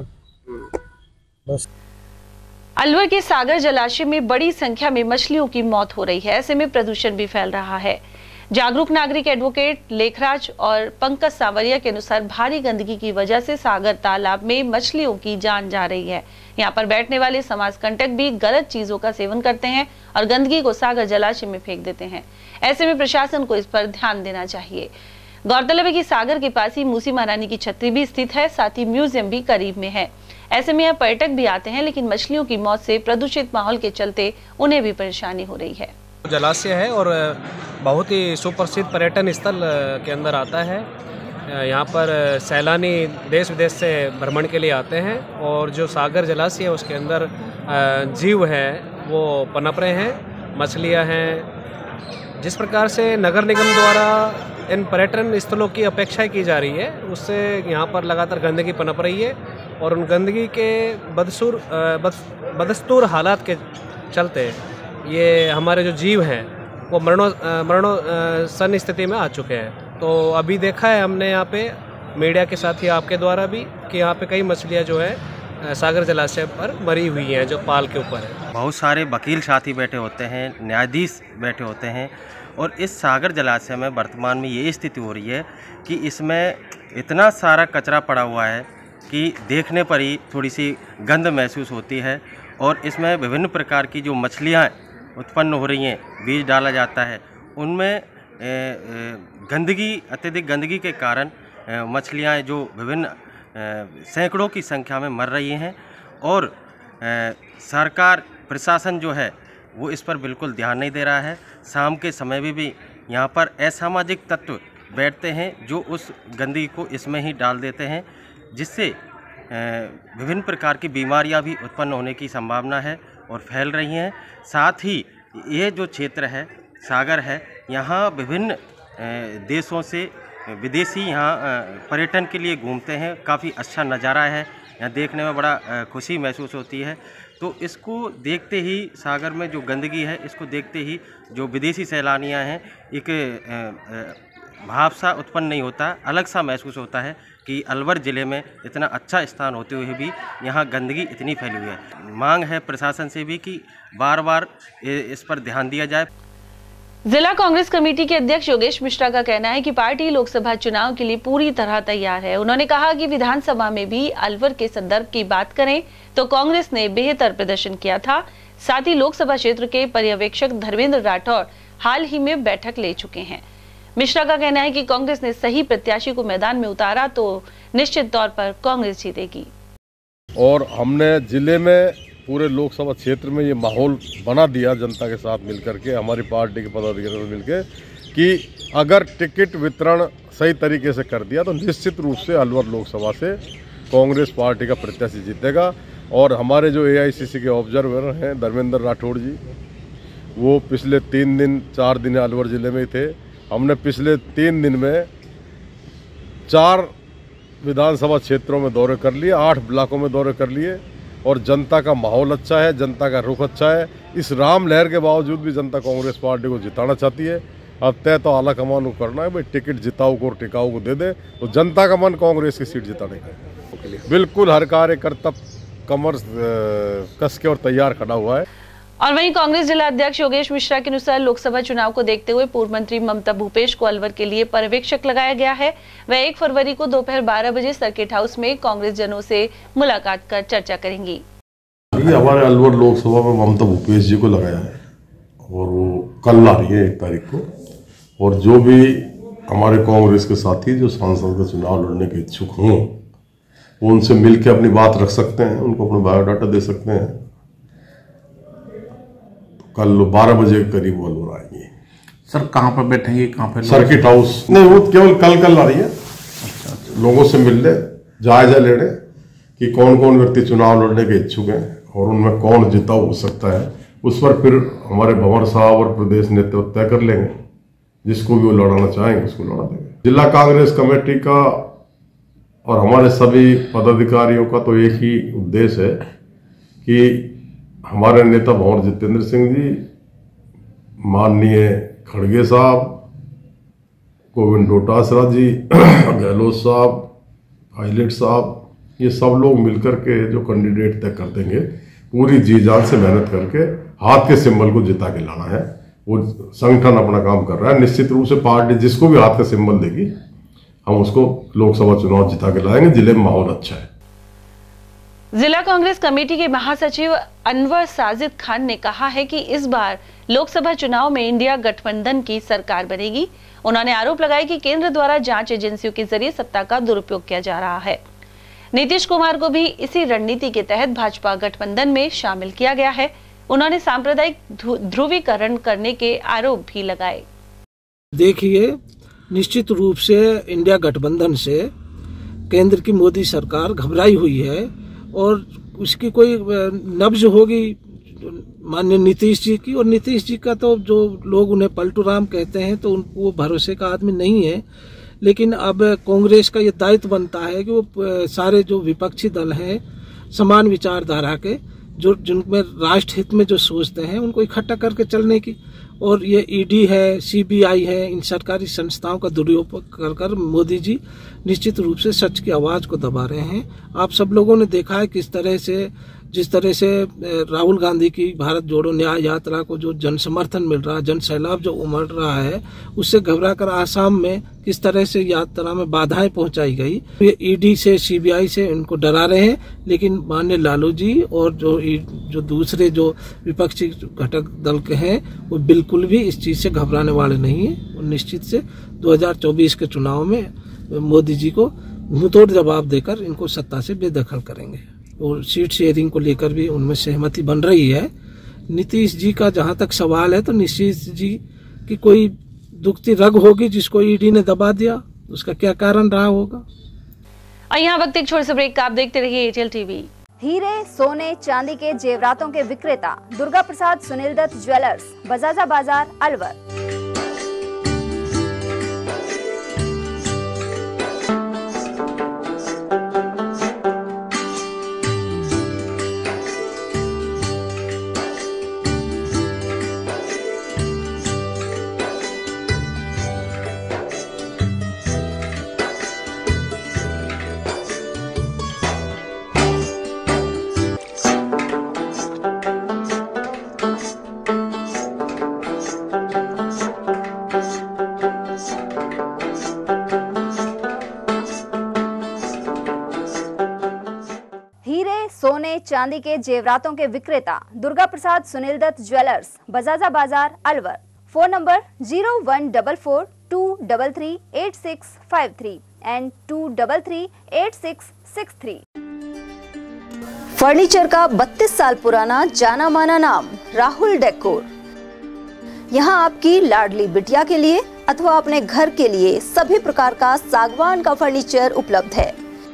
बस अलवर के सागर जलाशय में बड़ी संख्या में मछलियों की मौत हो रही है। ऐसे में प्रदूषण भी फैल रहा है। जागरूक नागरिक एडवोकेट लेखराज और पंकज सांवरिया के अनुसार भारी गंदगी की वजह से सागर तालाब में मछलियों की जान जा रही है। यहाँ पर बैठने वाले समाज कंटक भी गलत चीजों का सेवन करते हैं और गंदगी को सागर जलाशय में फेंक देते हैं। ऐसे में प्रशासन को इस पर ध्यान देना चाहिए। गौरतलब है कि सागर के पास ही मूसी महारानी की छतरी भी स्थित है, साथ ही म्यूजियम भी करीब में है। ऐसे में यहाँ पर्यटक भी आते हैं, लेकिन मछलियों की मौत से प्रदूषित माहौल के चलते उन्हें भी परेशानी हो रही है। जलाशय है और बहुत ही सुप्रसिद्ध पर्यटन स्थल के अंदर आता है। यहाँ पर सैलानी देश विदेश से भ्रमण के लिए आते हैं और जो सागर जलाशय है उसके अंदर जीव है वो पनप रहे हैं, मछलियाँ हैं। जिस प्रकार से नगर निगम द्वारा इन पर्यटन स्थलों की अपेक्षा की जा रही है, उससे यहाँ पर लगातार गंदगी पनप रही है और उन गंदगी के बदसूर बदस्तूर हालात के चलते ये हमारे जो जीव हैं वो मरणो मरणो सन स्थिति में आ चुके हैं। तो अभी देखा है हमने यहाँ पे मीडिया के साथ ही आपके द्वारा भी कि यहाँ पे कई मछलियाँ जो है सागर जलाशय पर मरी हुई हैं, जो पाल के ऊपर है। बहुत सारे वकील साथी बैठे होते हैं, न्यायाधीश बैठे होते हैं, और इस सागर जलाशय में वर्तमान में ये स्थिति हो रही है कि इसमें इतना सारा कचरा पड़ा हुआ है कि देखने पर ही थोड़ी सी गंध महसूस होती है। और इसमें विभिन्न प्रकार की जो मछलियाँ उत्पन्न हो रही हैं, बीज डाला जाता है, उनमें गंदगी, अत्यधिक गंदगी के कारण मछलियाँ जो विभिन्न सैकड़ों की संख्या में मर रही हैं। और सरकार, प्रशासन जो है वो इस पर बिल्कुल ध्यान नहीं दे रहा है। शाम के समय में भी यहाँ पर असामाजिक तत्व बैठते हैं जो उस गंदगी को इसमें ही डाल देते हैं, जिससे विभिन्न प्रकार की बीमारियां भी उत्पन्न होने की संभावना है और फैल रही हैं। साथ ही ये जो क्षेत्र है, सागर है, यहाँ विभिन्न देशों से विदेशी यहाँ पर्यटन के लिए घूमते हैं। काफ़ी अच्छा नज़ारा है, यहाँ देखने में बड़ा खुशी महसूस होती है। तो इसको देखते ही, सागर में जो गंदगी है, इसको देखते ही जो विदेशी सैलानियाँ हैं, एक भाव सा उत्पन्न नहीं होता, अलग सा महसूस होता है कि अलवर ज़िले में इतना अच्छा स्थान होते हुए भी यहाँ गंदगी इतनी फैली हुई है। मांग है प्रशासन से भी कि बार बार इस पर ध्यान दिया जाए। जिला कांग्रेस कमेटी के अध्यक्ष योगेश मिश्रा का कहना है कि पार्टी लोकसभा चुनाव के लिए पूरी तरह तैयार है। उन्होंने कहा कि विधानसभा में भी अलवर के संदर्भ की बात करें तो कांग्रेस ने बेहतर प्रदर्शन किया था। साथ ही लोकसभा क्षेत्र के पर्यवेक्षक धर्मेंद्र राठौड़ हाल ही में बैठक ले चुके हैं। मिश्रा का कहना है कि कांग्रेस ने सही प्रत्याशी को मैदान में उतारा तो निश्चित तौर पर कांग्रेस जीतेगी। और हमने जिले में, पूरे लोकसभा क्षेत्र में ये माहौल बना दिया जनता के साथ मिलकर के, हमारी पार्टी के पदाधिकारियों से मिलकर, कि अगर टिकट वितरण सही तरीके से कर दिया तो निश्चित रूप से अलवर लोकसभा से कांग्रेस पार्टी का प्रत्याशी जीतेगा। और हमारे जो ए आई सी सी के ऑब्जर्वर हैं धर्मेंद्र राठौड़ जी, वो पिछले तीन दिन चार दिन अलवर ज़िले में ही थे। हमने पिछले तीन दिन में चार विधानसभा क्षेत्रों में दौरे कर लिए, आठ ब्लॉकों में दौरे कर लिए, और जनता का माहौल अच्छा है, जनता का रुख अच्छा है। इस राम लहर के बावजूद भी जनता कांग्रेस पार्टी को जिताना चाहती है। अब तय तो आला कमान को करना है भाई, टिकट जिताऊ को और टिकाऊ को दे दे तो जनता का मन कांग्रेस की सीट जिताने का। बिल्कुल हर कार्यकर्ता कमर कस के और तैयार खड़ा हुआ है। और वहीं कांग्रेस जिला अध्यक्ष योगेश मिश्रा के अनुसार लोकसभा चुनाव को देखते हुए पूर्व मंत्री ममता भूपेश को अलवर के लिए पर्यवेक्षक लगाया गया है। वह एक फरवरी को दोपहर बारह बजे सर्किट हाउस में कांग्रेस जनों से मुलाकात कर चर्चा करेंगी। हमारे अलवर लोकसभा में ममता भूपेश जी को लगाया है और वो कल आ रही है एक तारीख को। और जो भी हमारे कांग्रेस के साथी जो सांसद का चुनाव लड़ने के इच्छुक हों, वो उनसे मिलकर अपनी बात रख सकते हैं, उनको अपना बायोडाटा दे सकते हैं। कल बारह बजे के करीब वो अलवर आएंगे। सर कहाँ पर बैठेंगे, कहाँ पर? Circuit house. नहीं, वो केवल कल कल आ रही है। अच्छा, अच्छा। लोगों से मिलने, जायजा लेने कि कौन कौन व्यक्ति चुनाव लड़ने के इच्छुक हैं और उनमें कौन जिताऊ हो सकता है। उस पर फिर हमारे भंवर साहब और प्रदेश नेतृत्व तय कर लेंगे, जिसको भी वो लड़ाना चाहेंगे उसको लड़ा देंगे। जिला कांग्रेस कमेटी का और हमारे सभी पदाधिकारियों का तो एक ही उद्देश्य है कि हमारे नेता भंवर जितेंद्र सिंह जी, माननीय खड़गे साहब, गोविंद डोटासरा जी, गहलोत साहब, पायलट साहब, ये सब लोग मिलकर के जो कैंडिडेट तय कर देंगे, पूरी जी जान से मेहनत करके हाथ के सिंबल को जिता के लाना है। वो संगठन अपना काम कर रहा है। निश्चित रूप से पार्टी जिसको भी हाथ का सिंबल देगी, हम उसको लोकसभा चुनाव जिता के लाएंगे। जिले में माहौल अच्छा है। जिला कांग्रेस कमेटी के महासचिव अनवर साजिद खान ने कहा है कि इस बार लोकसभा चुनाव में इंडिया गठबंधन की सरकार बनेगी। उन्होंने आरोप लगाया कि केंद्र द्वारा जांच एजेंसियों के जरिए सत्ता का दुरुपयोग किया जा रहा है। नीतीश कुमार को भी इसी रणनीति के तहत भाजपा गठबंधन में शामिल किया गया है। उन्होंने सांप्रदायिक ध्रुवीकरण करने के आरोप भी लगाए। देखिए, निश्चित रूप से इंडिया गठबंधन से केंद्र की मोदी सरकार घबराई हुई है और उसकी कोई नब्ज होगी माननीय नीतीश जी की। और नीतीश जी का तो जो लोग उन्हें पलटू राम कहते हैं, तो वो भरोसे का आदमी नहीं है। लेकिन अब कांग्रेस का ये दायित्व बनता है कि वो सारे जो विपक्षी दल हैं, समान विचारधारा के, जो जिनमें राष्ट्र हित में जो सोचते हैं उनको इकट्ठा करके चलने की। और ये ईडी है, सीबीआई है, इन सरकारी संस्थाओं का दुरुपयोग कर कर मोदी जी निश्चित रूप से सच की आवाज को दबा रहे हैं। आप सब लोगों ने देखा है किस तरह से जिस तरह से राहुल गांधी की भारत जोड़ो न्याय यात्रा को जो जन समर्थन मिल रहा है, जन सैलाब जो उमड़ रहा है, उससे घबराकर आसाम में किस तरह से यात्रा में बाधाएं पहुंचाई गई। ये ईडी से, सीबीआई से इनको डरा रहे हैं, लेकिन माननीय लालू जी और जो जो दूसरे जो विपक्षी घटक दल के हैं वो बिल्कुल भी इस चीज से घबराने वाले नहीं है। और निश्चित से दो हजार चौबीस के चुनाव में मोदी जी को मुंहतोड़ जवाब देकर इनको सत्ता से बेदखल करेंगे। और सीट शेयरिंग को लेकर भी उनमें सहमति बन रही है। नीतीश जी का जहां तक सवाल है, तो नीतीश जी की कोई दुखती रग होगी जिसको ईडी ने दबा दिया, उसका क्या कारण रहा होगा। और यहाँ वक्त एक छोटे से ब्रेक का, आप देखते रहिए एटीएल टीवी। हीरे, सोने, चांदी के जेवरातों के विक्रेता दुर्गा प्रसाद सुनील दत्त ज्वेलर्स, बजाजा बाजार, अलवर। सोने चांदी के जेवरातों के विक्रेता Durga Prasad Sunil Dutt jewellers, Bajaja Bazaar, Alwar. Phone number zero one double four two double three eight six five three and two double three eight six six three. Furniture का बत्तीस साल पुराना जाना माना नाम राहुल डेकोर। यहाँ आपकी लाडली बिटिया के लिए अथवा अपने घर के लिए सभी प्रकार का सागवान का फर्नीचर उपलब्ध है।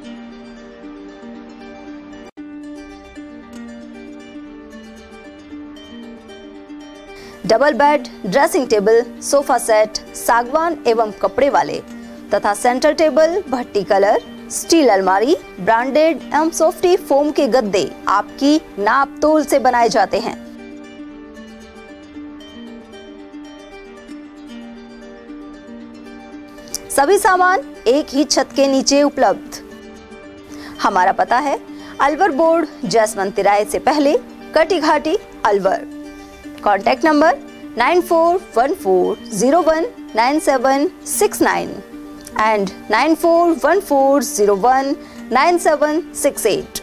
Double bed, dressing table, sofa set सागवान एवं कपड़े वाले तथा सेंटर टेबल, भट्टी कलर, स्टील अलमारी, ब्रांडेड एवं सॉफ्टी फोम के गद्दे आपकी नाप तोल से बनाए जाते हैं। सभी सामान एक ही छत के नीचे उपलब्ध। हमारा पता है अलवर बोर्ड, जसवंत तिराहे से पहले, Kati Ghati, Alwar. Contact number nine four one four zero one nine seven six nine and nine four one four zero one nine seven six eight.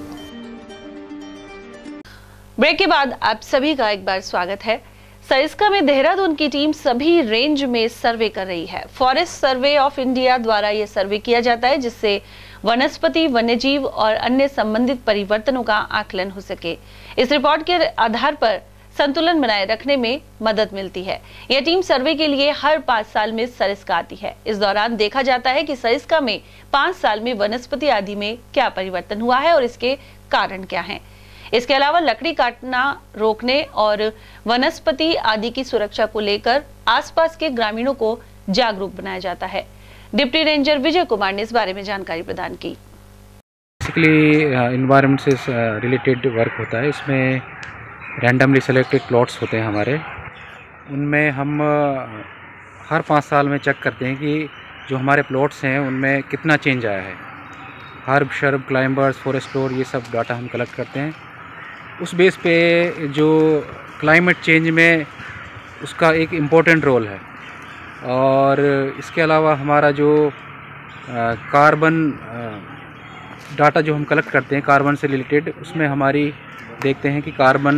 Break के बाद आप सभी का एक बार स्वागत है। सरिस्का में देहरादून की टीम सभी रेंज में सर्वे कर रही है। फॉरेस्ट सर्वे ऑफ इंडिया द्वारा यह सर्वे किया जाता है जिससे वनस्पति, वन्यजीव और अन्य संबंधित परिवर्तनों का आकलन हो सके। इस रिपोर्ट के आधार पर संतुलन बनाए रखने में मदद मिलती है। यह टीम सर्वे के लिए हर पाँच साल में सरिस्का आती है। इस दौरान देखा जाता है कि सरिस्का में पाँच साल में वनस्पति आदि में क्या परिवर्तन हुआ है और इसके कारण क्या हैं। इसके अलावा लकड़ी काटना रोकने और वनस्पति आदि की सुरक्षा को लेकर आसपास के ग्रामीणों को जागरूक बनाया जाता है। डिप्टी रेंजर विजय कुमार ने इस बारे में जानकारी प्रदान की। बेसिकली एनवायरनमेंट से रिलेटेड वर्क होता है। इसमें रैंडमली सेलेक्टेड प्लॉट्स होते हैं हमारे, उनमें हम हर पाँच साल में चेक करते हैं कि जो हमारे प्लॉट्स हैं उनमें कितना चेंज आया है। Herb, shrub, climbers, forest floor, ये सब डाटा हम कलेक्ट करते हैं। उस बेस पे जो क्लाइमेट चेंज में उसका एक इम्पोर्टेंट रोल है। और इसके अलावा हमारा जो कार्बन डाटा जो हम कलेक्ट करते हैं कार्बन से रिलेटेड, उसमें हमारी देखते हैं कि कार्बन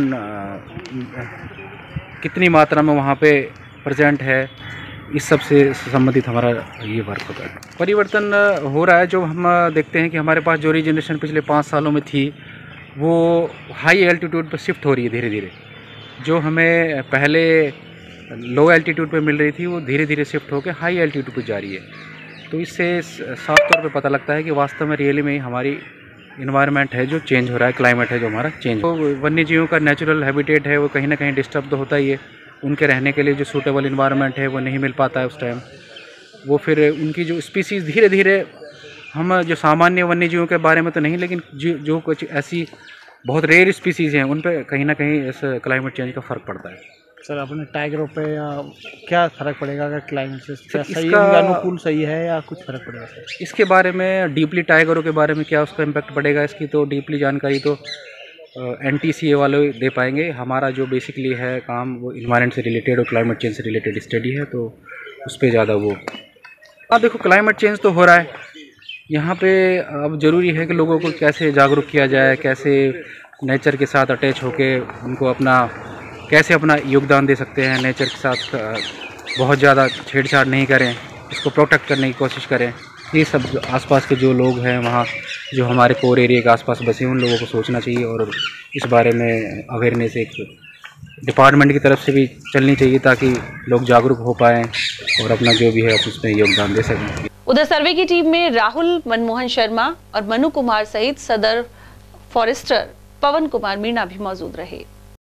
कितनी मात्रा में वहाँ पे प्रेजेंट है। इस सब से संबंधित हमारा ये वर्क होता है। परिवर्तन हो रहा है। जो हम देखते हैं कि हमारे पास जो रीजनरेशन पिछले पाँच सालों में थी वो हाई एल्टीट्यूड पर शिफ्ट हो रही है धीरे धीरे। जो हमें पहले लो एल्टीट्यूड पे मिल रही थी वो धीरे धीरे शिफ्ट होकर हाई एल्टीट्यूड पर जा रही है। तो इससे साफ तौर पे पता लगता है कि वास्तव में रियली में हमारी इन्वायरमेंट है जो चेंज हो रहा है, क्लाइमेट है जो हमारा चेंज हो रहा है। तो वन्य जीवों का नेचुरल हैबिटेट है वो कहीं ना कहीं डिस्टर्ब तो होता ही है। उनके रहने के लिए जो सूटेबल इन्वायरमेंट है वो नहीं मिल पाता है उस टाइम। वो फिर उनकी जो स्पीसीज़ धीरे धीरे, हम जो सामान्य वन्य जीवों के बारे में तो नहीं, लेकिन जो जो कुछ ऐसी बहुत रेयर स्पीसीज़ हैं, उन पे कहीं ना कहीं इस क्लाइमेट चेंज का फ़र्क पड़ता है। सर अपने टाइगरों पे या क्या फ़र्क पड़ेगा अगर क्लाइमेट से क्या सही इसका अनुकूल सही है या कुछ फ़र्क पड़ेगा सर? इसके बारे में डीपली टाइगरों के बारे में क्या उसका इम्पैक्ट पड़ेगा, इसकी तो डीपली जानकारी तो एन टी सी ए वाले दे पाएंगे। हमारा जो बेसिकली है काम वो इन्वायरमेंट से रिलेटेड और क्लाइमेट चेंज से रिलेटेड स्टडी है, तो उस पर ज़्यादा वो अब देखो क्लाइमेट चेंज तो हो रहा है यहाँ पे। अब ज़रूरी है कि लोगों को कैसे जागरूक किया जाए, कैसे नेचर के साथ अटैच होके उनको अपना कैसे अपना योगदान दे सकते हैं, नेचर के साथ बहुत ज़्यादा छेड़छाड़ नहीं करें, इसको प्रोटेक्ट करने की कोशिश करें। ये सब आसपास के जो लोग हैं वहाँ जो हमारे कोर एरिया के आसपास बसे हैं उन लोगों को सोचना चाहिए और इस बारे में अवेयरनेस एक डिपार्टमेंट की तरफ से भी चलनी चाहिए ताकि लोग जागरूक हो पाएँ और अपना जो भी है उसमें योगदान दे सकें। उधर सर्वे की टीम में राहुल मनमोहन शर्मा और मनु कुमार सहित सदर फॉरेस्टर पवन कुमार मीणा भी मौजूद रहे।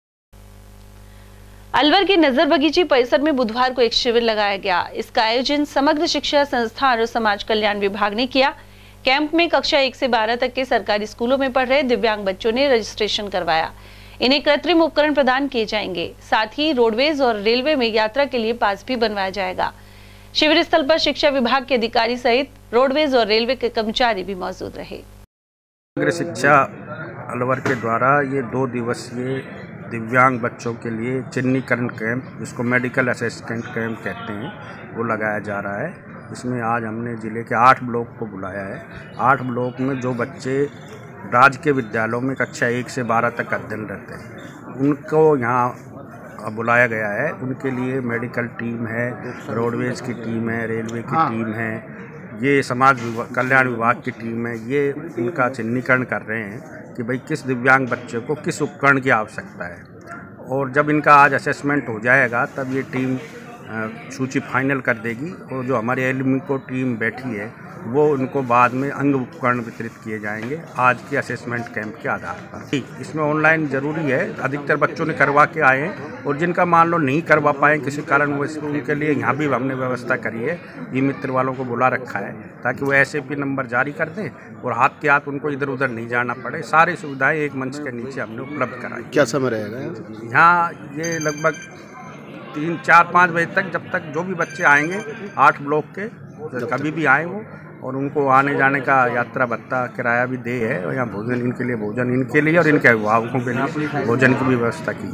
अलवर के नजर बगीची परिसर में बुधवार को एक शिविर लगाया गया। इसका आयोजन समग्र शिक्षा संस्थान और समाज कल्याण विभाग ने किया। कैंप में कक्षा एक से बारह तक के सरकारी स्कूलों में पढ़ रहे दिव्यांग बच्चों ने रजिस्ट्रेशन करवाया। इन्हें कृत्रिम उपकरण प्रदान किए जाएंगे। साथ ही रोडवेज और रेलवे में यात्रा के लिए पास भी बनवाया जाएगा। शिविर स्थल पर शिक्षा विभाग के अधिकारी सहित रोडवेज और रेलवे के कर्मचारी भी मौजूद रहे। समग्र शिक्षा अलवर के द्वारा ये दो दिवसीय दिव्यांग बच्चों के लिए चिन्हीकरण कैंप, जिसको मेडिकल असिस्टेंट कैंप कहते हैं, वो लगाया जा रहा है। इसमें आज हमने ज़िले के आठ ब्लॉक को बुलाया है। आठ ब्लॉक में जो बच्चे राज्य के विद्यालयों में कक्षा एक से बारह तक अध्ययन रहते हैं उनको यहाँ बुलाया गया है। उनके लिए मेडिकल टीम है, रोडवेज की टीम है, रेलवे की टीम है, ये समाज कल्याण विभाग की टीम है। ये उनका चिन्हीकरण कर रहे हैं कि भाई किस दिव्यांग बच्चे को किस उपकरण की आवश्यकता है और जब इनका आज असेसमेंट हो जाएगा तब ये टीम सूची फाइनल कर देगी और जो हमारी एलमी को टीम बैठी है वो उनको बाद में अंग उपकरण वितरित किए जाएंगे आज के असेसमेंट कैंप के आधार पर। इसमें ऑनलाइन ज़रूरी है। अधिकतर बच्चों ने करवा के आए हैं और जिनका मान लो नहीं करवा पाए किसी कारण वो उनके लिए यहाँ भी हमने व्यवस्था करी है। ई मित्र वालों को बुला रखा है ताकि वो एस ए पी नंबर जारी कर दें और हाथ के हाथ उनको इधर उधर नहीं जाना पड़े। सारी सुविधाएँ एक मंच के नीचे हमने उपलब्ध कराई। क्या समय रहेगा यहाँ? ये लगभग तीन चार पाँच बजे तक, जब तक जो भी बच्चे आएंगे आठ ब्लॉक के, कभी भी आए वो, और उनको आने जाने का यात्रा भत्ता किराया भी दे है और यहाँ भोजन इनके लिए भोजन इनके लिए और इनके अभिभावकों के लिए भोजन की भी व्यवस्था की है।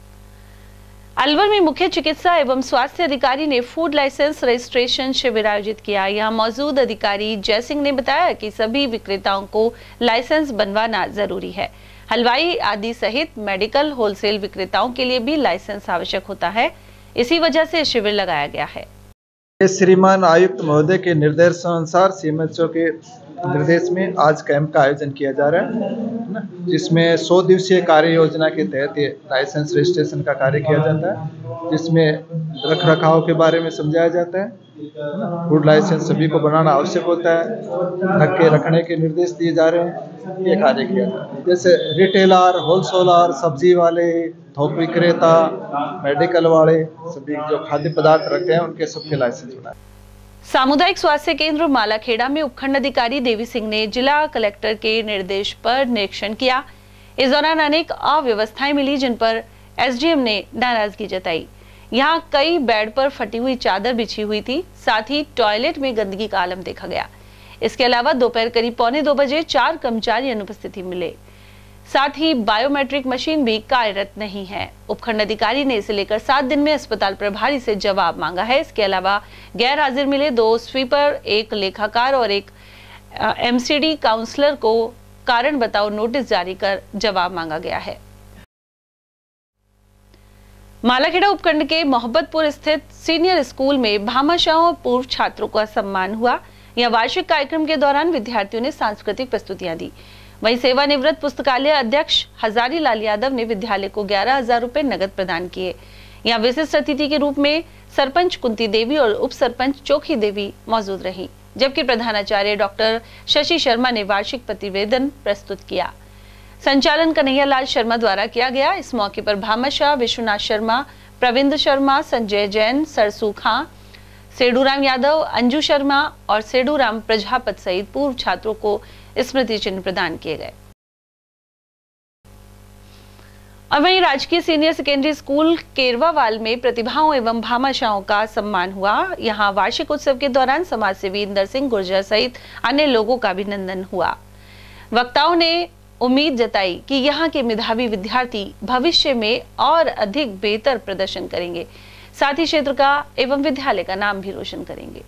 अलवर में मुख्य चिकित्सा एवं स्वास्थ्य अधिकारी ने फूड लाइसेंस रजिस्ट्रेशन शिविर आयोजित किया। यहाँ मौजूद अधिकारी जय सिंह ने बताया कि सभी विक्रेताओं को लाइसेंस बनवाना जरूरी है। हलवाई आदि सहित मेडिकल होलसेल विक्रेताओं के लिए भी लाइसेंस आवश्यक होता है। इसी वजह से शिविर लगाया गया है। श्रीमान आयुक्त महोदय के निर्देशानुसार सीएमएचओ के निर्देश में आज कैंप का आयोजन किया जा रहा है, जिसमें सौ दिवसीय कार्य योजना के तहत ये लाइसेंस रजिस्ट्रेशन का कार्य किया जाता है, जिसमें रख रखाव के बारे में समझाया जाता है। फूड लाइसेंस सभी को बनाना आवश्यक होता है, ढक के रखने के निर्देश दिए जा रहे हैं। ये कार्य किया जा रहा है। जैसे रिटेलर, होलसेलर, सब्जी वाले, थोक विक्रेता, मेडिकल वाले, सभी जो खाद्य पदार्थ रखते हैं उनके सबके लाइसेंस बनाए। सामुदायिक स्वास्थ्य केंद्र मालाखेड़ा में उपखंड अधिकारी देवी सिंह ने जिला कलेक्टर के निर्देश पर निरीक्षण किया। इस दौरान अनेक अव्यवस्थाएं मिली जिन पर एसडीएम ने नाराजगी जताई। यहाँ कई बेड पर फटी हुई चादर बिछी हुई थी, साथ ही टॉयलेट में गंदगी का आलम देखा गया। इसके अलावा दोपहर करीब पौने दो बजे चार कर्मचारी अनुपस्थिति मिले। साथ ही बायोमेट्रिक मशीन भी कार्यरत नहीं है। उपखंड अधिकारी ने इसे लेकर सात दिन में अस्पताल प्रभारी से जवाब मांगा है। इसके अलावा गैर हाजिर मिले दो स्वीपर, एक लेखाकार और एक एमसीडी काउंसलर को कारण बताओ नोटिस जारी कर जवाब मांगा गया है। मालाखेड़ा उपखंड के मोहब्बतपुर स्थित सीनियर स्कूल में भामाशाह और पूर्व छात्रों का सम्मान हुआ। यह वार्षिक कार्यक्रम के दौरान विद्यार्थियों ने सांस्कृतिक प्रस्तुतियां दी। वहीं सेवानिवृत्त पुस्तकालय अध्यक्ष हजारी लाल यादव ने विद्यालय को ग्यारह हजार रुपए नगद प्रदान किए। यहाँ विशिष्ट अतिथि के रूप में सरपंच कुंती देवी और उप सरपंच चोखी देवी मौजूद रही, जबकि प्रधानाचार्य डॉक्टर शशि शर्मा ने वार्षिक प्रतिवेदन प्रस्तुत किया। संचालन कन्हैया लाल शर्मा द्वारा किया गया। इस मौके पर भामाशाह, विश्वनाथ शर्मा, प्रविंद शर्मा, संजय जैन, सरसू खां, सेडूराम यादव, अंजू शर्मा और सेडूराम प्रजापत सहित पूर्व छात्रों को स्मृति चिन्ह प्रदान किए गए। और वहीं राजकीय सीनियर सेकेंडरी स्कूल केरवावाल में प्रतिभाओं एवं भामाशाहों का सम्मान हुआ। यहां वार्षिक उत्सव के दौरान समाज सेवी इंदर सिंह गुर्जर सहित अन्य लोगों का अभिनंदन हुआ। वक्ताओं ने उम्मीद जताई कि यहां के मेधावी विद्यार्थी भविष्य में और अधिक बेहतर प्रदर्शन करेंगे, साथ ही क्षेत्र का एवं विद्यालय का नाम भी रोशन करेंगे।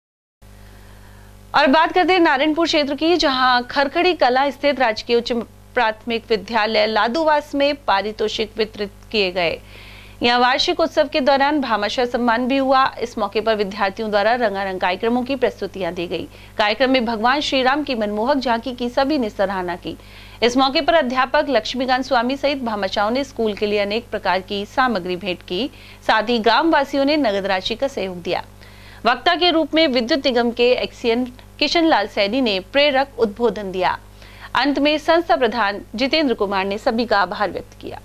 और बात करते हैं नारायणपुर क्षेत्र की, जहां खरखड़ी कला स्थित राजकीय उच्च प्राथमिक विद्यालय लादूवास में पारितोषिक वितरित किए गए। यहाँ वार्षिक उत्सव के दौरान भामाशाह सम्मान भी हुआ। इस मौके पर विद्यार्थियों द्वारा रंगारंग कार्यक्रमों की प्रस्तुतियां दी गई। कार्यक्रम में भगवान श्री राम की मनमोहक झांकी की सभी ने सराहना की। इस मौके पर अध्यापक लक्ष्मीकांत स्वामी सहित भामाशाहों ने स्कूल के लिए अनेक प्रकार की सामग्री भेंट की। साथ ही ग्राम वासियों ने नगद राशि का सहयोग दिया। वक्ता के रूप में विद्युत निगम के एक्सीएन किशन लाल सैनी ने प्रेरक उद्बोधन दिया। अंत में संस्था प्रधान जितेंद्र कुमार ने सभी का आभार व्यक्त किया।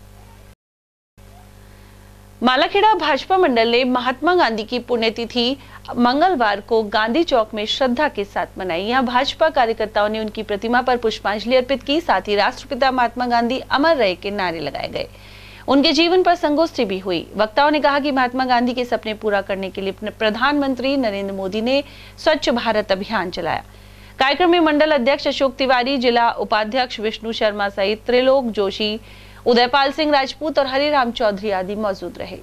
मालाखेड़ा भाजपा मंडल ने महात्मा गांधी की पुण्यतिथि मंगलवार को गांधी चौक में श्रद्धा के साथ मनाई। यहां भाजपा कार्यकर्ताओं ने उनकी प्रतिमा पर पुष्पांजलि अर्पित की। साथ ही राष्ट्रपिता महात्मा गांधी अमर रहे के नारे लगाए गए। उनके जीवन पर संगोष्ठी भी हुई। वक्ताओं ने कहा कि महात्मा गांधी के सपने पूरा करने के लिए प्रधानमंत्री नरेंद्र मोदी ने स्वच्छ भारत अभियान चलाया। कार्यक्रम में मंडल अध्यक्ष अशोक तिवारी, जिला उपाध्यक्ष विष्णु शर्मा सहित त्रिलोक जोशी, उदयपाल सिंह राजपूत और हरिराम चौधरी आदि मौजूद रहे।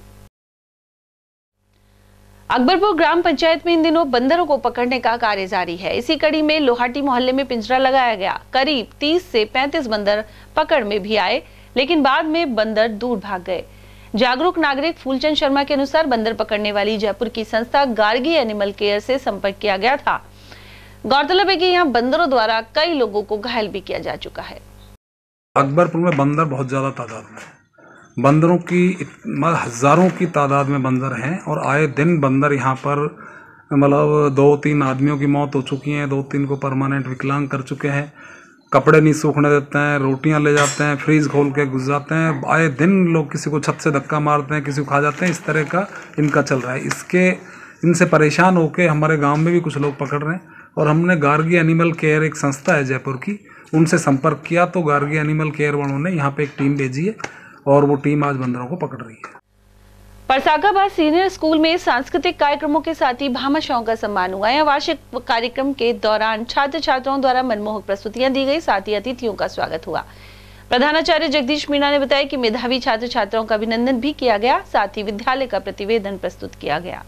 अकबरपुर ग्राम पंचायत में इन दिनों बंदरों को पकड़ने का कार्य जारी है। इसी कड़ी में लोहाटी मोहल्ले में पिंजरा लगाया गया। करीब तीस से पैंतीस बंदर पकड़ में भी आए, लेकिन बाद में बंदर दूर भाग गए। जागरूक नागरिक फूलचंद शर्मा के अनुसार बंदर पकड़ने वाली जयपुर की संस्था गार्गी एनिमल केयर से संपर्क किया गया था। गौरतलब है कि यहाँ बंदरों द्वारा कई लोगों को घायल भी किया जा चुका है। अकबरपुर में बंदर बहुत ज़्यादा तादाद में, बंदरों की हज़ारों की तादाद में बंदर हैं और आए दिन बंदर यहाँ पर मतलब दो तीन आदमियों की मौत हो चुकी है, दो तीन को परमानेंट विकलांग कर चुके हैं। कपड़े नहीं सूखने देते हैं, रोटियां ले जाते हैं, फ्रीज खोल के घुस जाते हैं। आए दिन लोग किसी को छत से धक्का मारते हैं, किसी को खा जाते हैं। इस तरह का इनका चल रहा है। इसके इनसे परेशान होकर हमारे गाँव में भी कुछ लोग पकड़ रहे हैं और हमने गार्गी एनिमल केयर एक संस्था है जयपुर की, उनसे संपर्क किया तो गार्गी एनिमल केयर वालों ने यहाँ पे एक टीम भेजी है और वो टीम आज बंदरों को पकड़ रही है। परसागाबाद सीनियर स्कूल में सांस्कृतिक कार्यक्रमों के साथ ही भामाशाहों का सम्मान हुआ। यहाँ वार्षिक कार्यक्रम के दौरान छात्र छात्राओं द्वारा मनमोहक प्रस्तुतियां दी गई। साथ ही अतिथियों का स्वागत हुआ। प्रधानाचार्य जगदीश मीणा ने बताया कि मेधावी छात्र छात्राओं का अभिनंदन भी किया गया। साथ ही विद्यालय का प्रतिवेदन प्रस्तुत किया गया।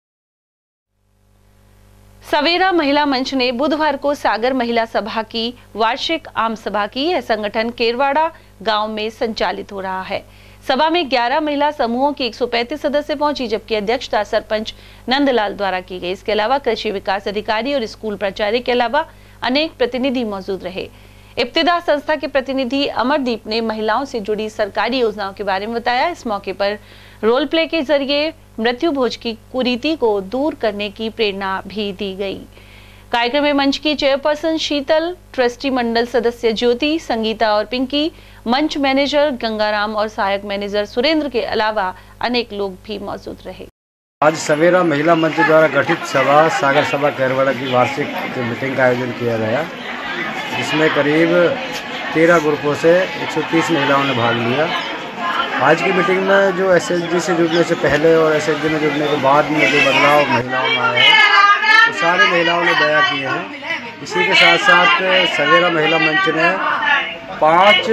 सवेरा महिला मंच ने बुधवार को सागर महिला सभा की वार्षिक आम सभा की। यह संगठन केरवाड़ा गांव में संचालित हो रहा है। सभा में ग्यारह महिला समूहों की एक सौ पैंतीस सदस्य पहुंची, जबकि अध्यक्षता सरपंच नंदलाल द्वारा की गई। इसके अलावा कृषि विकास अधिकारी और स्कूल प्राचार्य के अलावा अनेक प्रतिनिधि मौजूद रहे। इब्तिदा संस्था के प्रतिनिधि अमरदीप ने महिलाओं से जुड़ी सरकारी योजनाओं के बारे में बताया। इस मौके पर रोल प्ले के जरिए मृत्यु भोज की कुरीति को दूर करने की प्रेरणा भी दी गई। कार्यक्रम में मंच की चेयरपर्सन शीतल, ट्रस्टी मंडल सदस्य ज्योति, संगीता और पिंकी, मंच मैनेजर गंगाराम और सहायक मैनेजर सुरेंद्र के अलावा अनेक लोग भी मौजूद रहे। आज सवेरा महिला मंच द्वारा गठित सभा सागर सभा केरवाड़ा की वार्षिक मीटिंग का आयोजन किया गया, जिसमें करीब तेरह ग्रुपों से एक सौ तीस महिलाओं ने भाग लिया। आज की मीटिंग में जो एसएचजी से जुड़ने से पहले और एसएचजी में जुड़ने के बाद में जो बदलाव महिलाओं में आए हैं वो तो सारी महिलाओं ने बयां किए हैं। इसी के साथ साथ सवेरा महिला मंच ने पाँच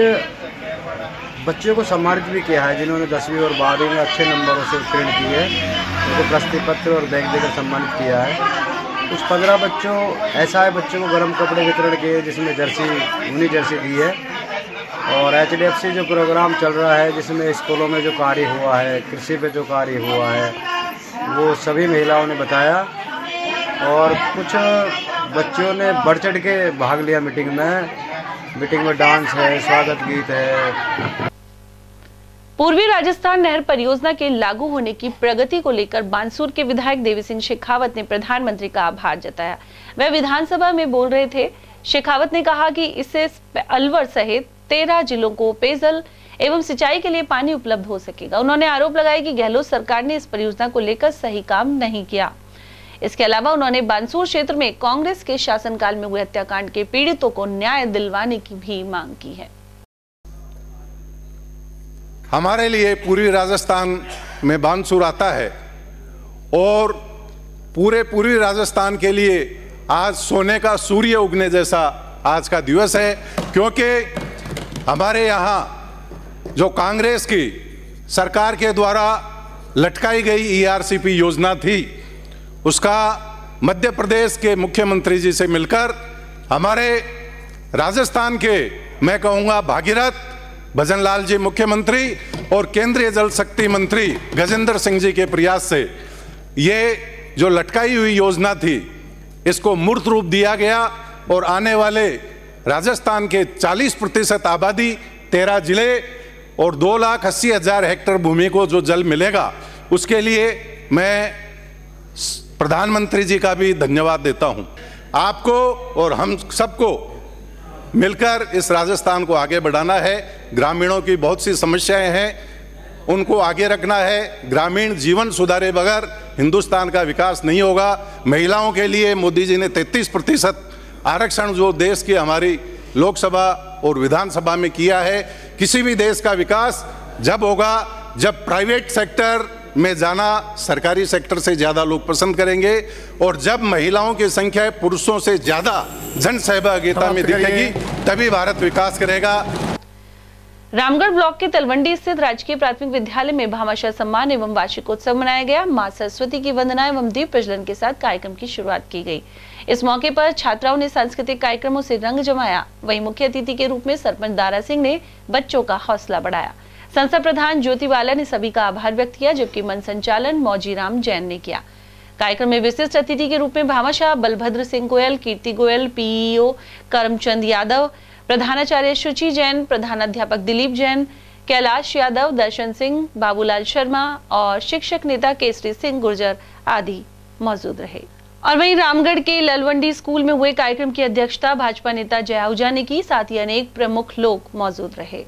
बच्चों को सम्मानित भी किया है, जिन्होंने दसवीं और बारहवीं में अच्छे नंबरों से उत्तीर्ण किए हैं। उनको प्रशस्ति पत्र और बैग देकर सम्मानित किया है। कुछ पंद्रह बच्चों ऐसा है बच्चों को गर्म कपड़े वितरण किए, जिसमें जर्सी ऊनी जर्सी दी है। और एच डी एफ सी जो प्रोग्राम चल रहा है, जिसमें स्कूलों में जो कार्य हुआ है, कृषि पे जो कार्य हुआ है, वो सभी महिलाओं ने बताया। और कुछ बच्चों ने बढ़ चढ़ के भाग लिया मीटिंग में। मीटिंग में डांस है, स्वागत गीत है। पूर्वी राजस्थान नहर परियोजना के लागू होने की प्रगति को लेकर बानसूर के विधायक देवी सिंह शेखावत ने प्रधानमंत्री का आभार जताया। वह विधानसभा में बोल रहे थे। शेखावत ने कहा कि इससे अलवर सहित तेरह जिलों को पेयजल एवं सिंचाई के लिए पानी उपलब्ध हो सकेगा। उन्होंने आरोप लगाया कि गहलोत सरकार ने इस परियोजना को लेकर सही काम नहीं किया। इसके अलावा उन्होंने बानसूर क्षेत्र में कांग्रेस के शासनकाल में हुए हत्याकांड के पीड़ितों को न्याय दिलवाने की भी मांग की है। हमारे लिए पूर्वी राजस्थान में बानसूर आता है और पूरे पूर्वी राजस्थान के लिए आज सोने का सूर्य उगने जैसा आज का दिवस है, क्योंकि हमारे यहाँ जो कांग्रेस की सरकार के द्वारा लटकाई गई ई आर सी पी योजना थी, उसका मध्य प्रदेश के मुख्यमंत्री जी से मिलकर हमारे राजस्थान के, मैं कहूँगा भागीरथ भजनलाल जी मुख्यमंत्री और केंद्रीय जल शक्ति मंत्री गजेंद्र सिंह जी के प्रयास से ये जो लटकाई हुई योजना थी इसको मूर्त रूप दिया गया और आने वाले राजस्थान के चालीस प्रतिशत आबादी, तेरह जिले और दो लाख अस्सी हजार हेक्टेयर भूमि को जो जल मिलेगा, उसके लिए मैं प्रधानमंत्री जी का भी धन्यवाद देता हूं। आपको और हम सबको मिलकर इस राजस्थान को आगे बढ़ाना है। ग्रामीणों की बहुत सी समस्याएं हैं, उनको आगे रखना है। ग्रामीण जीवन सुधारे बगैर हिंदुस्तान का विकास नहीं होगा। महिलाओं के लिए मोदी जी ने तैंतीस प्रतिशत आरक्षण जो देश की हमारी लोकसभा और विधानसभा में किया है, किसी भी देश का विकास जब होगा जब प्राइवेट सेक्टर में जाना सरकारी सेक्टर से ज़्यादा लोग पसंद करेंगे और जब महिलाओं की संख्या पुरुषों से ज़्यादा जन सहभागिता में दिखेगी, तभी भारत विकास करेगा। रामगढ़ ब्लॉक के तलवंडी स्थित राजकीय प्राथमिक विद्यालय में भामाशाह सम्मान एवं वार्षिकोत्सव मनाया गया। मां सरस्वती की वंदना एवं दीप प्रज्वलन के साथ कार्यक्रम की शुरुआत की गई। इस मौके पर छात्राओं ने सांस्कृतिक कार्यक्रमों से रंग जमाया। वहीं मुख्य अतिथि के रूप में सरपंच दारा सिंह ने बच्चों का हौसला बढ़ाया। संसद प्रधान ज्योति बाला ने सभी का आभार व्यक्त किया, जबकि मंच संचालन मौजीराम जैन ने किया। कार्यक्रम में विशिष्ट अतिथि के रूप में भामाशाह बलभद्र सिंह गोयल, कीर्ति गोयल, पीईओ करमचंद यादव, प्रधानाचार्य शुचि जैन, प्रधानाध्यापक दिलीप जैन, कैलाश यादव, दर्शन सिंह, बाबूलाल शर्मा और शिक्षक नेता केसरी सिंह गुर्जर आदि मौजूद रहे। और वहीं रामगढ़ के ललवंडी स्कूल में हुए कार्यक्रम की अध्यक्षता भाजपा नेता जया आहूजा ने की। साथ ही अनेक प्रमुख लोग मौजूद रहे।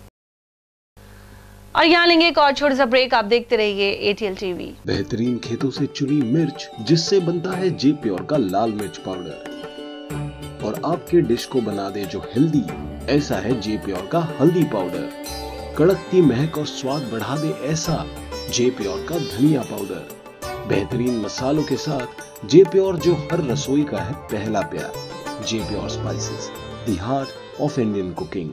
और यहाँ लेंगे एक और छोटा सा ब्रेक। आप देखते रहिए एटीएल टीवी। बेहतरीन खेतों से चुनी मिर्च, जिससे बनता है जे प्योर का लाल मिर्च पाउडर और आपके डिश को बना दे जो हेल्दी, ऐसा है जे प्योर का हल्दी पाउडर। कड़कती महक और स्वाद बढ़ा दे ऐसा जे प्योर का धनिया पाउडर। बेहतरीन मसालों के साथ जे प्योर, जो हर रसोई का है पहला प्यार। J pure spices, the heart of Indian cooking.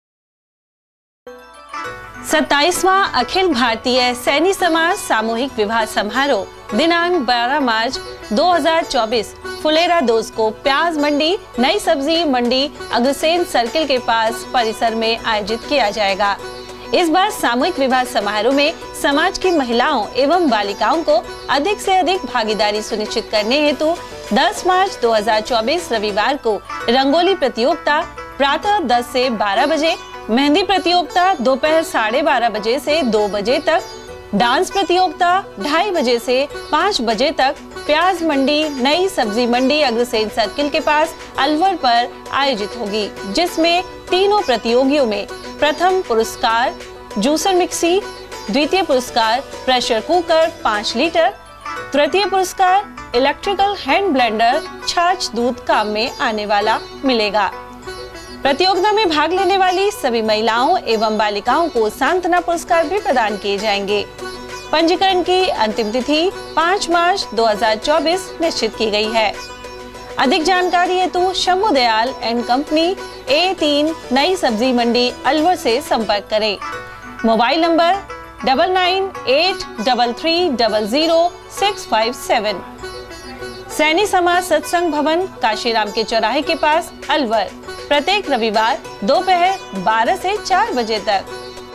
सत्ताईसवां अखिल भारतीय सैनी समाज सामूहिक विवाह समारोह दिनांक बारह मार्च दो हज़ार चौबीस फुलेरा दोस्त को प्याज मंडी नई सब्जी मंडी अग्रसेन सर्किल के पास परिसर में आयोजित किया जाएगा। इस बार सामूहिक विवाह समारोह में समाज की महिलाओं एवं बालिकाओं को अधिक से अधिक भागीदारी सुनिश्चित करने हेतु दस मार्च दो हज़ार चौबीस रविवार को रंगोली प्रतियोगिता प्रातः दस से बारह बजे, मेहंदी प्रतियोगिता दोपहर साढ़े बारह बजे से दो बजे तक, डांस प्रतियोगिता ढाई बजे से पाँच बजे तक प्याज मंडी नई सब्जी मंडी अग्रसेन सर्किल के पास अलवर पर आयोजित होगी, जिसमें तीनों प्रतियोगियों में प्रथम पुरस्कार जूसर मिक्सी, द्वितीय पुरस्कार प्रेशर कुकर पाँच लीटर, तृतीय पुरस्कार इलेक्ट्रिकल हैंड ब्लेंडर छाछ दूध काम में आने वाला मिलेगा। प्रतियोगिता में भाग लेने वाली सभी महिलाओं एवं बालिकाओं को सांत्वना पुरस्कार भी प्रदान किए जाएंगे। पंजीकरण की अंतिम तिथि पाँच मार्च दो हज़ार चौबीस निश्चित की गई है। अधिक जानकारी हेतु Shambhu Dayal and company A तीन नई सब्जी मंडी अलवर से संपर्क करें। Mobile number double nine eight double three double zero six five seven. Saini समाज सत्संग भवन काशीराम के चौराहे के पास अलवर, प्रत्येक रविवार दोपहर बारह से चार बजे तक।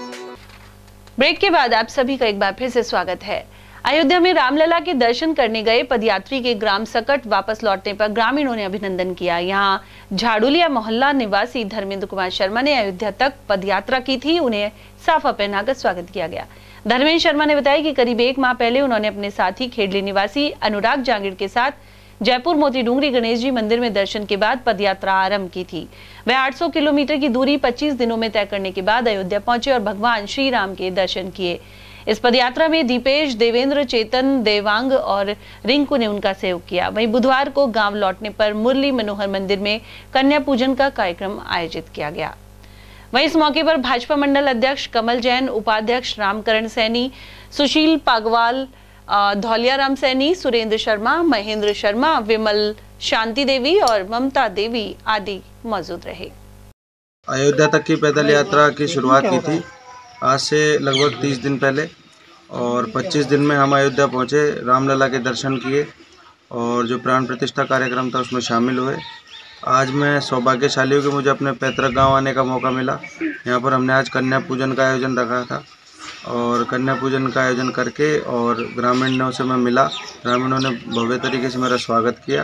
ब्रेक के बाद आप सभी का एक बार फिर से स्वागत है। अयोध्या में रामलला के दर्शन करने गए पदयात्री के ग्राम सकट वापस लौटने पर ग्रामीणों ने अभिनंदन किया। यहाँ झाड़ुलिया मोहल्ला निवासी धर्मेंद्र कुमार शर्मा ने अयोध्या तक पदयात्रा की थी। उन्हें साफा पहनाकर स्वागत किया गया। धर्मेंद्र शर्मा ने बताया कि करीब एक माह पहले उन्होंने अपने साथी खेड़ली निवासी अनुराग जांगिड़ के साथ जयपुर मोती डूंगरी गणेश जी मंदिर में दर्शन के बाद पदयात्रा आरंभ की थी। वह आठ सौ किलोमीटर की दूरी पच्चीस दिनों में तय करने के बाद अयोध्या पहुंचे और भगवान श्री राम के दर्शन किए। इस पदयात्रा में दीपेश, देवेंद्र, चेतन, देवांग और रिंकू ने उनका सहयोग किया। वहीं बुधवार को गांव लौटने पर मुरली मनोहर मंदिर में कन्या पूजन का कार्यक्रम आयोजित किया गया। वहीं इस मौके पर भाजपा मंडल अध्यक्ष कमल जैन, उपाध्यक्ष रामकरण सैनी, सुशील पागवाल, धौलियाराम सैनी, सुरेंद्र शर्मा, महेंद्र शर्मा, विमल शांति देवी और ममता देवी आदि मौजूद रहे। अयोध्या तक की पैदल यात्रा की शुरुआत की थी आज से लगभग तीस दिन पहले और पच्चीस दिन में हम अयोध्या पहुंचे, रामलला के दर्शन किए और जो प्राण प्रतिष्ठा कार्यक्रम था उसमें शामिल हुए। आज मैं सौभाग्यशाली हूँ कि मुझे अपने पैतृक गांव आने का मौका मिला। यहाँ पर हमने आज कन्या पूजन का आयोजन रखा था और कन्या पूजन का आयोजन करके और ग्रामीणों से मैं मिला। ग्रामीणों ने भव्य तरीके से मेरा स्वागत किया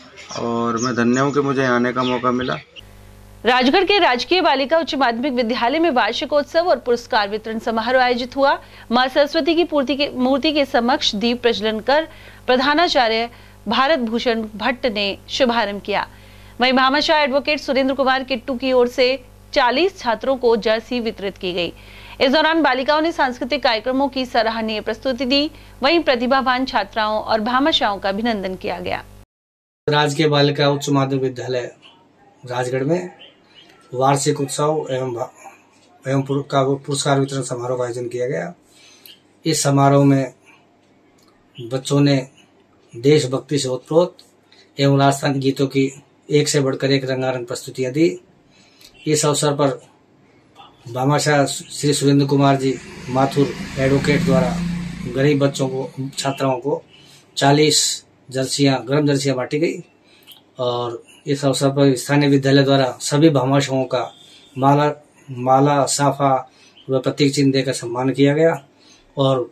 और मैं धन्य हूँ कि मुझे यहाँ आने का मौका मिला। राजगढ़ के राजकीय बालिका उच्च माध्यमिक विद्यालय में वार्षिकोत्सव और पुरस्कार वितरण समारोह आयोजित हुआ। मां सरस्वती की मूर्ति के मूर्ति के समक्ष दीप प्रज्वलन कर प्रधानाचार्य भारत भूषण भट्ट ने शुभारंभ किया। वहीं भामाशाह एडवोकेट सुरेंद्र कुमार किट्टू की ओर से चालीस छात्रों को जर्सी वितरित की गई। इस दौरान बालिकाओं ने सांस्कृतिक कार्यक्रमों की सराहनीय प्रस्तुति दी। वहीं प्रतिभावान छात्राओं और भामाशाहों का अभिनंदन किया गया। राजकीय बालिका उच्च माध्यमिक विद्यालय राजगढ़ में वार्षिक उत्सव एवं एवं पुरस्कार वितरण समारोह का आयोजन किया गया। इस समारोह में बच्चों ने देशभक्ति से ओतप्रोत एवं राजस्थानी गीतों की एक से बढ़कर एक रंगारंग प्रस्तुतियां दी। इस अवसर पर भामाशाह श्री सुरेंद्र कुमार जी माथुर एडवोकेट द्वारा गरीब बच्चों को छात्राओं को चालीस जर्सियां गर्म जर्सियां बांटी गई और इस अवसर पर स्थानीय विद्यालय द्वारा सभी भामाशाहों का माला माला साफा व प्रतीक चिन्ह देकर सम्मान किया गया और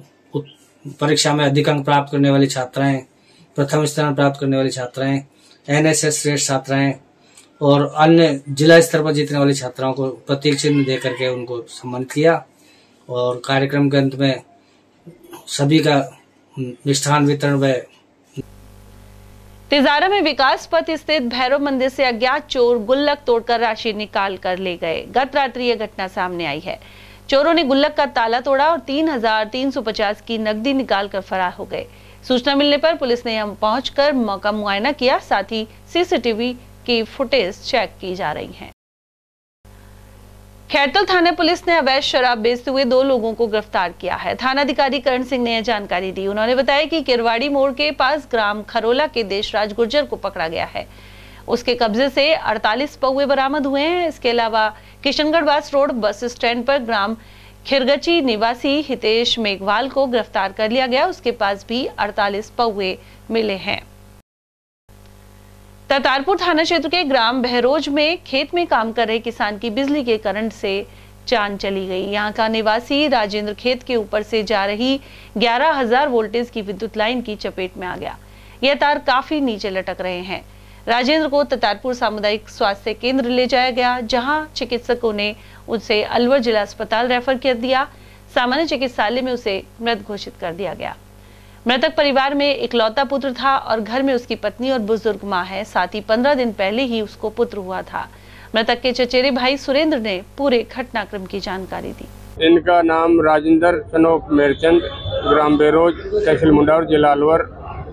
परीक्षा में अधिक अंक प्राप्त करने वाली छात्राएं, प्रथम स्थान प्राप्त करने वाली छात्राएं, एनएसएस श्रेष्ठ छात्राएं और अन्य जिला स्तर पर जीतने वाली छात्राओं को प्रतीक चिन्ह देकर के उनको सम्मानित किया और कार्यक्रम के अंत में सभी का मिष्ठान वितरण व तिजारा में विकास पथ स्थित भैरव मंदिर से अज्ञात चोर गुल्लक तोड़कर राशि निकाल कर ले गए। गत रात्रि यह घटना सामने आई है। चोरों ने गुल्लक का ताला तोड़ा और तीन हजार तीन सौ पचास की नकदी निकाल कर फरार हो गए। सूचना मिलने पर पुलिस ने यहां पहुंचकर मौका मुआयना किया, साथ ही सीसीटीवी की फुटेज चेक की जा रही है। खैरतल थाना पुलिस ने अवैध शराब बेचते हुए दो लोगों को गिरफ्तार किया है। थानाधिकारी करण सिंह ने यह जानकारी दी। उन्होंने बताया कि किरवाड़ी मोड़ के पास ग्राम खरोला के देशराज गुर्जर को पकड़ा गया है। उसके कब्जे से अड़तालीस पौवे बरामद हुए हैं। इसके अलावा किशनगढ़वास रोड बस स्टैंड पर ग्राम खिरगची निवासी हितेश मेघवाल को गिरफ्तार कर लिया गया। उसके पास भी अड़तालीस पौवे मिले हैं। ततारपुर थाना क्षेत्र के ग्राम बहरोज में खेत में काम कर रहे किसान की बिजली के करंट से जान चली गई। यहां का निवासी राजेंद्र खेत के ऊपर से जा रही ग्यारह हजार वोल्टेज की विद्युत लाइन की चपेट में आ गया। यह तार काफी नीचे लटक रहे हैं। राजेंद्र को ततारपुर सामुदायिक स्वास्थ्य केंद्र ले जाया गया, जहां चिकित्सकों ने उसे अलवर जिला अस्पताल रेफर कर दिया। सामान्य चिकित्सालय में उसे मृत घोषित कर दिया गया। मृतक परिवार में इकलौता पुत्र था और घर में उसकी पत्नी और बुजुर्ग मां है। साथ ही पंद्रह दिन पहले ही उसको पुत्र हुआ था। मृतक के चचेरे भाई सुरेंद्र ने पूरे घटनाक्रम की जानकारी दी। इनका नाम राजेंद्र सनोफ मेरचंद, ग्राम बेरोज, तहसील मुंडावर, जिला अलवर।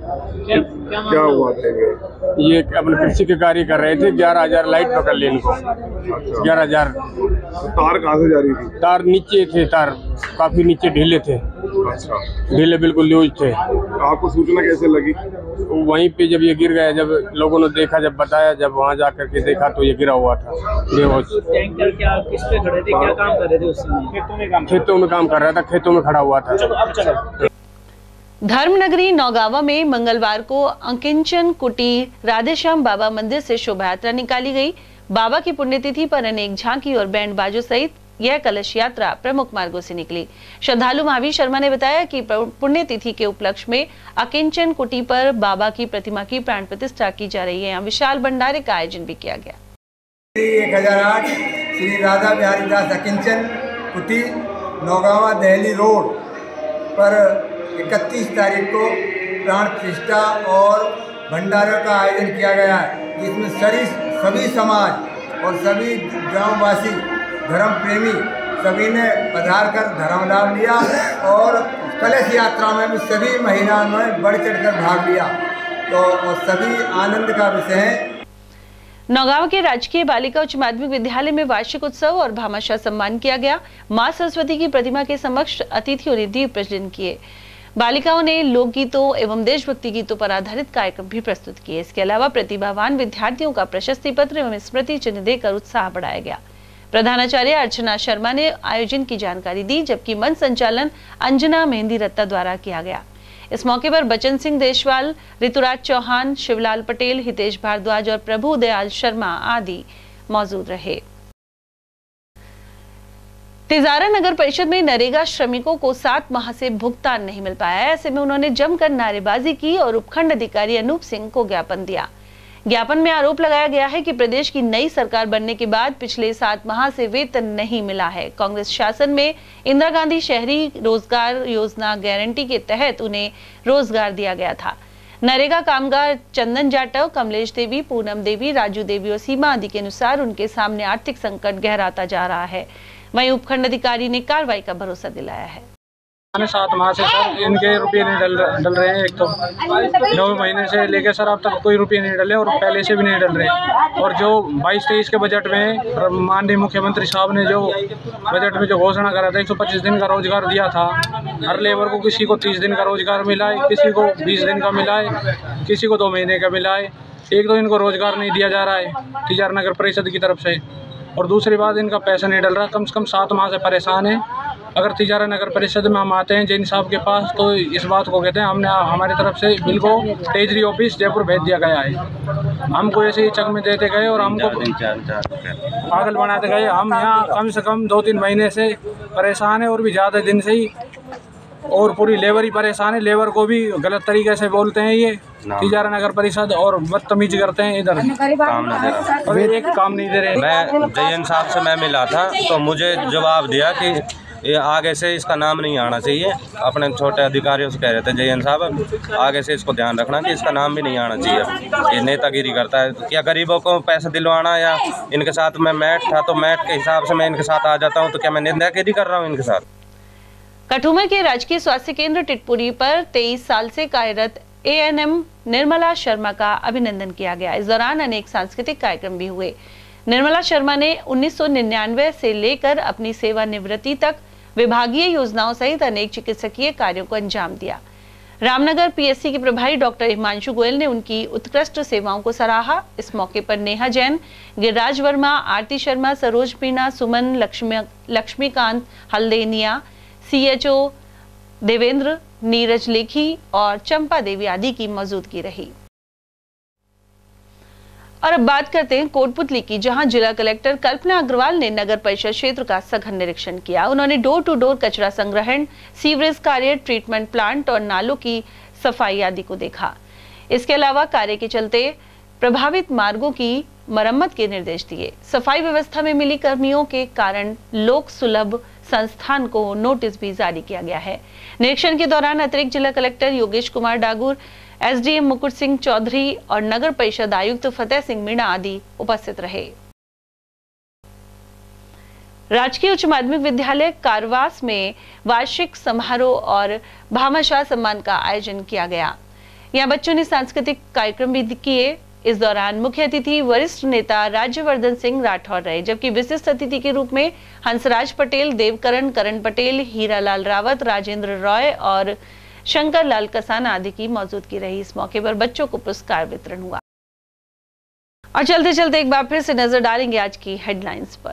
क्या हुआ था? ये अपने कृषि के कार्य कर रहे थे। ग्यारह हजार लाइट पकड़ ली इनको। ग्यारह हजार तार कहाँ से जा रही थी? तार नीचे थे, तार काफी नीचे ढीले थे। अच्छा, ढीले बिल्कुल लूज थे। आपको सूचना कैसे लगी? वहीं पे जब ये गिर गया, जब लोगों ने देखा, जब बताया, जब वहाँ जा करके देखा तो ये गिरा हुआ था बेहोश। टैंकर क्या किस पे खड़े थे, क्या काम कर रहे थे उस समय? खेतों में काम खेतों में काम कर रहा था, खेतों में खड़ा हुआ था। धर्मनगरी नौगावा में मंगलवार को अंकिंचन कुटी राधेश्याम बाबा मंदिर से शोभा यात्रा निकाली गई। बाबा की पुण्यतिथि पर अनेक झांकी और बैंड बाजों सहित यह कलश यात्रा प्रमुख मार्गों से निकली। श्रद्धालु महावीर शर्मा ने बताया कि पुण्यतिथि के उपलक्ष्य में अकिंचन कुटी पर बाबा की प्रतिमा की प्राण प्रतिष्ठा की जा रही है। यहाँ विशाल भंडारे का आयोजन भी किया गया। एक हजार आठ श्री राधा बिहारी दास अकिंचन कुटी नौगावा दिल्ली रोड पर इकतीस तारीख को प्राण प्रतिष्ठा और भंडारे का आयोजन किया गया है, जिसमें सभी सभी समाज और सभी ग्रामवासी धर्म प्रेमी सभी ने पधार कर धर्म लाभ लिया और कलश यात्रा में भी सभी महिलाओं ने बढ़ चढ़कर भाग लिया, तो और सभी आनंद का विषय है। नौगांव के राजकीय बालिका उच्च माध्यमिक विद्यालय में वार्षिक उत्सव और भामाशाह सम्मान किया गया। मां सरस्वती की प्रतिमा के समक्ष अतिथियों ने दीप प्रज्वलन किए। बालिकाओं ने लोकगीतों एवं देशभक्ति गीतों पर आधारित कार्यक्रम भी प्रस्तुत किए। इसके अलावा प्रतिभावान विद्यार्थियों का प्रशस्ति पत्र एवं स्मृति चिन्ह देकर उत्साह बढ़ाया गया। प्रधानाचार्य अर्चना शर्मा ने आयोजन की जानकारी दी, जबकि मंच संचालन अंजना मेहंदी रत्ता द्वारा किया गया। इस मौके पर बचन सिंह देशवाल, ऋतुराज चौहान, शिवलाल पटेल, हितेश भारद्वाज और प्रभु दयाल शर्मा आदि मौजूद रहे। तिजारा नगर परिषद में नरेगा श्रमिकों को सात माह से भुगतान नहीं मिल पाया है। ऐसे में उन्होंने जमकर नारेबाजी की और उपखंड अधिकारी अनूप सिंह को ज्ञापन दिया। ज्ञापन में आरोप लगाया गया है कि प्रदेश की नई सरकार बनने के बाद पिछले सात माह से वेतन नहीं मिला है। कांग्रेस शासन में इंदिरा गांधी शहरी रोजगार योजना गारंटी के तहत उन्हें रोजगार दिया गया था। नरेगा कामगार चंदन जाटव, कमलेश देवी, पूनम देवी, राजू देवी और सीमा आदि के अनुसार उनके सामने आर्थिक संकट गहराता जा रहा है। वहीं उपखंड अधिकारी ने कार्रवाई का भरोसा दिलाया है। सात माह से सर इनके रुपये नहीं डल डल रहे हैं। एक तो नौ महीने से लेकर सर अब तक कोई रुपये नहीं डले और पहले से भी नहीं डल रहे। और जो बाईस तेईस के बजट में माननीय मुख्यमंत्री साहब ने जो बजट में जो घोषणा करा था एक सौ पच्चीस दिन का रोजगार दिया था। हर लेबर को किसी को तीस दिन का रोजगार मिला है, किसी को बीस दिन का मिला है, किसी को दो महीने का मिला है। एक तो इनको रोजगार नहीं दिया जा रहा है तिजारा नगर परिषद की तरफ से, और दूसरी बात इनका पैसा नहीं डल रहा। कम से कम सात माह से परेशान है। अगर तिजारा नगर परिषद में हम आते हैं जैन साहब के पास तो इस बात को कहते हैं हमने हमारी तरफ से बिल को ट्रेजरी ऑफिस जयपुर भेज दिया गया है। हमको ऐसे ही चक में देते गए और हमको पागल बनाते गए। हम यहाँ कम से कम दो तीन महीने से परेशान है और भी ज़्यादा दिन से ही, और पूरी लेबर ही परेशान है। लेबर को भी गलत तरीके से बोलते हैं ये तिजारा नगर परिषद और बदतमीज करते हैं। इधर काम ना दे रहा और एक काम नहीं दे रहे। मैं जयन साहब से मैं मिला था तो मुझे जवाब दिया कि ये आगे से इसका नाम नहीं आना चाहिए। अपने छोटे अधिकारियों से कह रहे थे जयन साहब आगे से इसको ध्यान रखना कि इसका नाम भी नहीं आना चाहिए। ये नेतागिरी करता है। तो क्या गरीबों को पैसे दिलवाना, या इनके साथ मैं मैट था तो मैट के हिसाब से मैं इनके साथ आ जाता हूँ, तो क्या मैं नेतागिरी कर रहा हूँ इनके साथ? कठुआ के राजकीय स्वास्थ्य केंद्र टिटपुरी पर तेईस साल से कार्यरत A N M Nirmala Sharma का अभिनंदन किया गया। इस दौरान अनेक सांस्कृतिक कार्यक्रम भी हुए। निर्मला शर्मा ने उन्नीस सौ निन्यानवे से लेकर अपनी सेवानिवृत्ति तक विभागीय योजनाओं सहित अनेक चिकित्सकीय कार्यों को अंजाम दिया। रामनगर पी एस सी के प्रभारी डॉक्टर हिमांशु गोयल ने उनकी उत्कृष्ट सेवाओं को सराहा। इस मौके पर Neha Jain, Giriraj Verma, Aarti Sharma, Saroj Meena, Suman, Lakshmi Laxmikant Haldenia, C H O Devendra, Neeraj Lekhi और चंपा देवी आदि की मौजूदगी रही। और अब बात करते हैं कोटपुतली की, जहां जिला कलेक्टर कल्पना अग्रवाल ने नगर परिषद क्षेत्र का सघन निरीक्षण किया। उन्होंने डोर टू डोर कचरा संग्रहण, सीवरेज कार्य, ट्रीटमेंट प्लांट और नालों की सफाई आदि को देखा। इसके अलावा कार्य के चलते प्रभावित मार्गों की मरम्मत के निर्देश दिए। सफाई व्यवस्था में मिली कमियों के कारण लोक सुलभ संस्थान को नोटिस भी जारी किया गया है। निरीक्षण के दौरान अतिरिक्त जिला collector Yogesh Kumar Dagur, S D M Mukut Singh Chaudhary और नगर परिषद आयुक्त फतेह सिंह मीणा आदि उपस्थित रहे। राजकीय उच्च माध्यमिक विद्यालय कारवास में वार्षिक समारोह और भामाशाह सम्मान का आयोजन किया गया। यहाँ बच्चों ने सांस्कृतिक कार्यक्रम भी किए। इस दौरान मुख्य अतिथि वरिष्ठ नेता राज्यवर्धन सिंह राठौर रहे, जबकि विशिष्ट अतिथि के रूप में हंसराज पटेल, देवकरण करण पटेल, हीरालाल रावत, राजेंद्र रॉय और शंकर लाल कसान आदि की मौजूदगी रही। इस मौके पर बच्चों को पुरस्कार वितरण हुआ। और चलते चलते एक बार फिर से नजर डालेंगे आज की हेडलाइंस पर।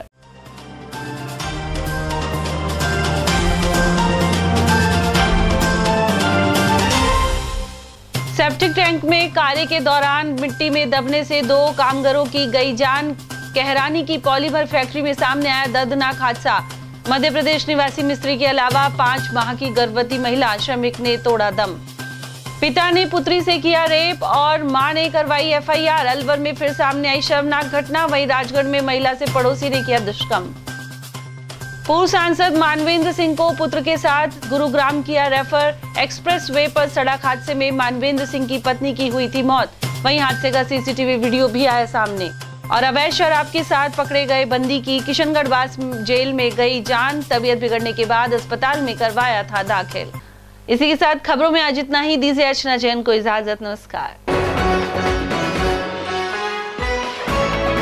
सेप्टिक टैंक में कार्य के दौरान मिट्टी में दबने से दो कामगारों की गई जान। कहरानी की पॉलीमर फैक्ट्री में सामने आया दर्दनाक हादसा। मध्य प्रदेश निवासी मिस्त्री के अलावा पांच माह की गर्भवती महिला श्रमिक ने तोड़ा दम। पिता ने पुत्री से किया रेप और मां ने करवाई एफ आई आर। अलवर में फिर सामने आई शर्मनाक घटना। वहीं राजगढ़ में महिला से पड़ोसी ने किया दुष्कर्म। पूर्व सांसद मानवेंद्र सिंह को पुत्र के साथ गुरुग्राम किया रेफर। एक्सप्रेस वे पर सड़क हादसे में मानवेंद्र सिंह की पत्नी की हुई थी मौत। वहीं हादसे का C C T V video भी आया सामने। और अवैध शराब के साथ पकड़े गए बंदी की किशनगढ़ वास जेल में गई जान। तबीयत बिगड़ने के बाद अस्पताल में करवाया था दाखिल। इसी के साथ खबरों में आज इतना ही। दीजिए अर्चना जैन को इजाजत। नमस्कार।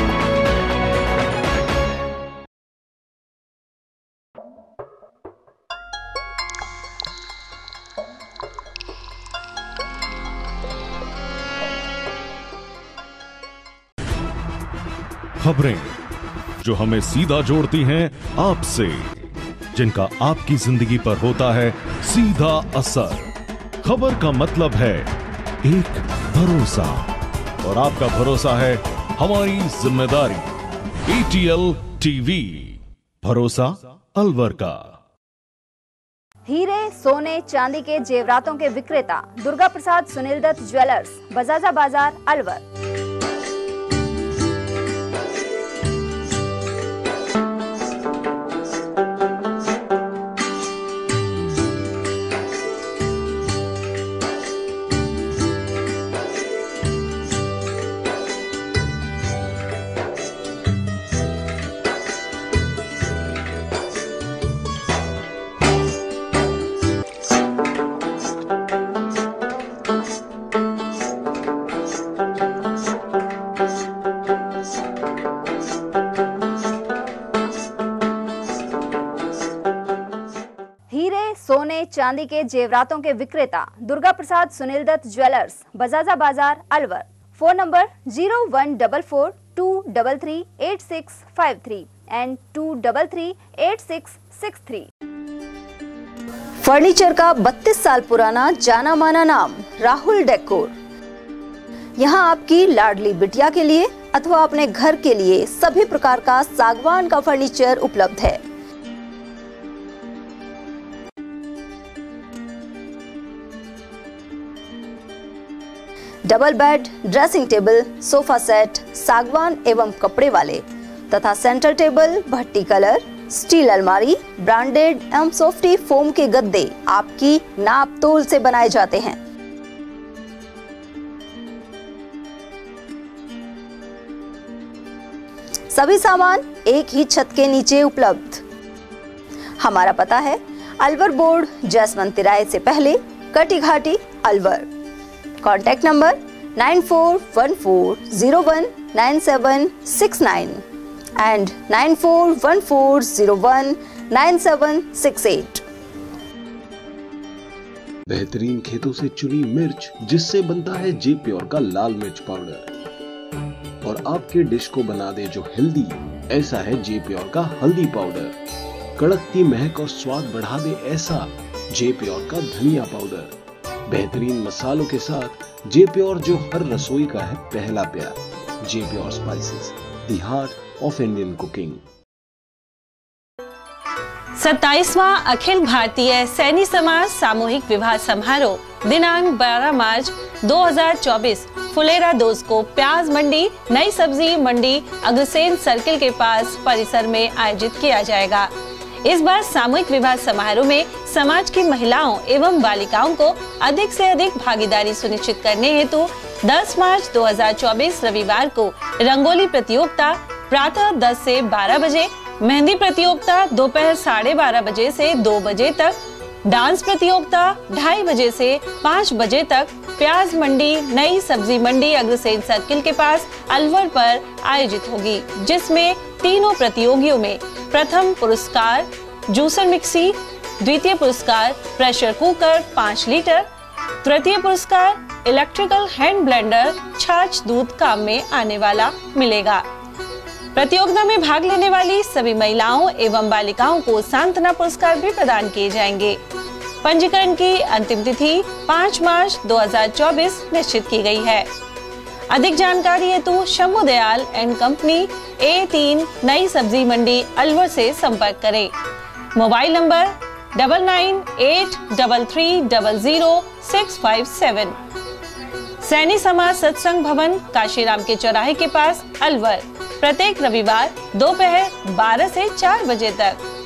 खबरें जो हमें सीधा जोड़ती हैं आपसे, जिनका आपकी जिंदगी पर होता है सीधा असर। खबर का मतलब है एक भरोसा, और आपका भरोसा है हमारी जिम्मेदारी। ए टी एल टीवी, भरोसा अलवर का। हीरे, सोने, चांदी के जेवरातों के विक्रेता दुर्गा प्रसाद सुनील दत्त ज्वेलर्स, बजाजा बाजार, अलवर। सोने, चांदी के जेवरातों के विक्रेता Durga Prasad Sunil Dutt jewellers, Bajaja Bazaar, Alwar. Phone number zero one double four two double three eight six five three and two double three eight six six three. Furniture का बत्तीस साल पुराना जाना माना नाम राहुल डेकोर। यहाँ आपकी लाडली बिटिया के लिए अथवा अपने घर के लिए सभी प्रकार का सागवान का फर्नीचर उपलब्ध है। Double bed, dressing table, sofa set सागवान एवं कपड़े वाले तथा सेंटर टेबल, भट्टी कलर, स्टील अलमारी, ब्रांडेड एवं सॉफ्टी फोम के गद्दे आपकी नाप तोल से बनाए जाते हैं। सभी सामान एक ही छत के नीचे उपलब्ध। हमारा पता है अलवर बोर्ड, जैसवंत तिराहे से पहले, Kati Ghati, Alwar. Contact number nine four one four zero one nine seven six nine and nine four one four zero one nine seven six eight. बेहतरीन खेतों से चुनी मिर्च, जिससे बनता है जे प्योर का लाल मिर्च पाउडर, और आपके डिश को बना दे जो हेल्दी, ऐसा है जे प्योर का हल्दी पाउडर। कड़कती महक और स्वाद बढ़ा दे ऐसा जे प्योर का धनिया पाउडर। बेहतरीन मसालों के साथ जे प्योर, जो हर रसोई का है पहला प्यार। J pure spices, the heart of Indian cooking. सत्ताईसवां अखिल भारतीय सैनी समाज सामूहिक विवाह समारोह दिनांक बारह मार्च दो हज़ार चौबीस फुलेरा दोस्त को प्याज मंडी, नई सब्जी मंडी, अग्रसेन सर्किल के पास परिसर में आयोजित किया जाएगा। इस बार सामूहिक विवाह समारोह में समाज की महिलाओं एवं बालिकाओं को अधिक से अधिक भागीदारी सुनिश्चित करने हेतु दस मार्च दो हज़ार चौबीस रविवार को रंगोली प्रतियोगिता प्रातः दस से बारह बजे, मेहंदी प्रतियोगिता दोपहर साढ़े बारह बजे से दो बजे तक, डांस प्रतियोगिता ढाई बजे से पाँच बजे तक प्याज मंडी, नई सब्जी मंडी, अग्रसेन सर्किल के पास अलवर पर आयोजित होगी, जिसमें तीनों प्रतियोगियों में प्रथम पुरस्कार जूसर मिक्सी, द्वितीय पुरस्कार प्रेशर कुकर पाँच लीटर, तृतीय पुरस्कार इलेक्ट्रिकल हैंड ब्लेंडर छाछ दूध काम में आने वाला मिलेगा। प्रतियोगिता में भाग लेने वाली सभी महिलाओं एवं बालिकाओं को सांत्वना पुरस्कार भी प्रदान किए जाएंगे। पंजीकरण की अंतिम तिथि पाँच मार्च दो हज़ार चौबीस निश्चित की गई है। अधिक जानकारी हेतु Shambhu Dayal and company, A तीन, नई सब्जी मंडी, अलवर से संपर्क करें। Mobile number double nine eight double three double zero six five seven. Saini समाज सत्संग भवन, काशीराम के चौराहे के पास, अलवर। प्रत्येक रविवार दोपहर बारह से चार बजे तक।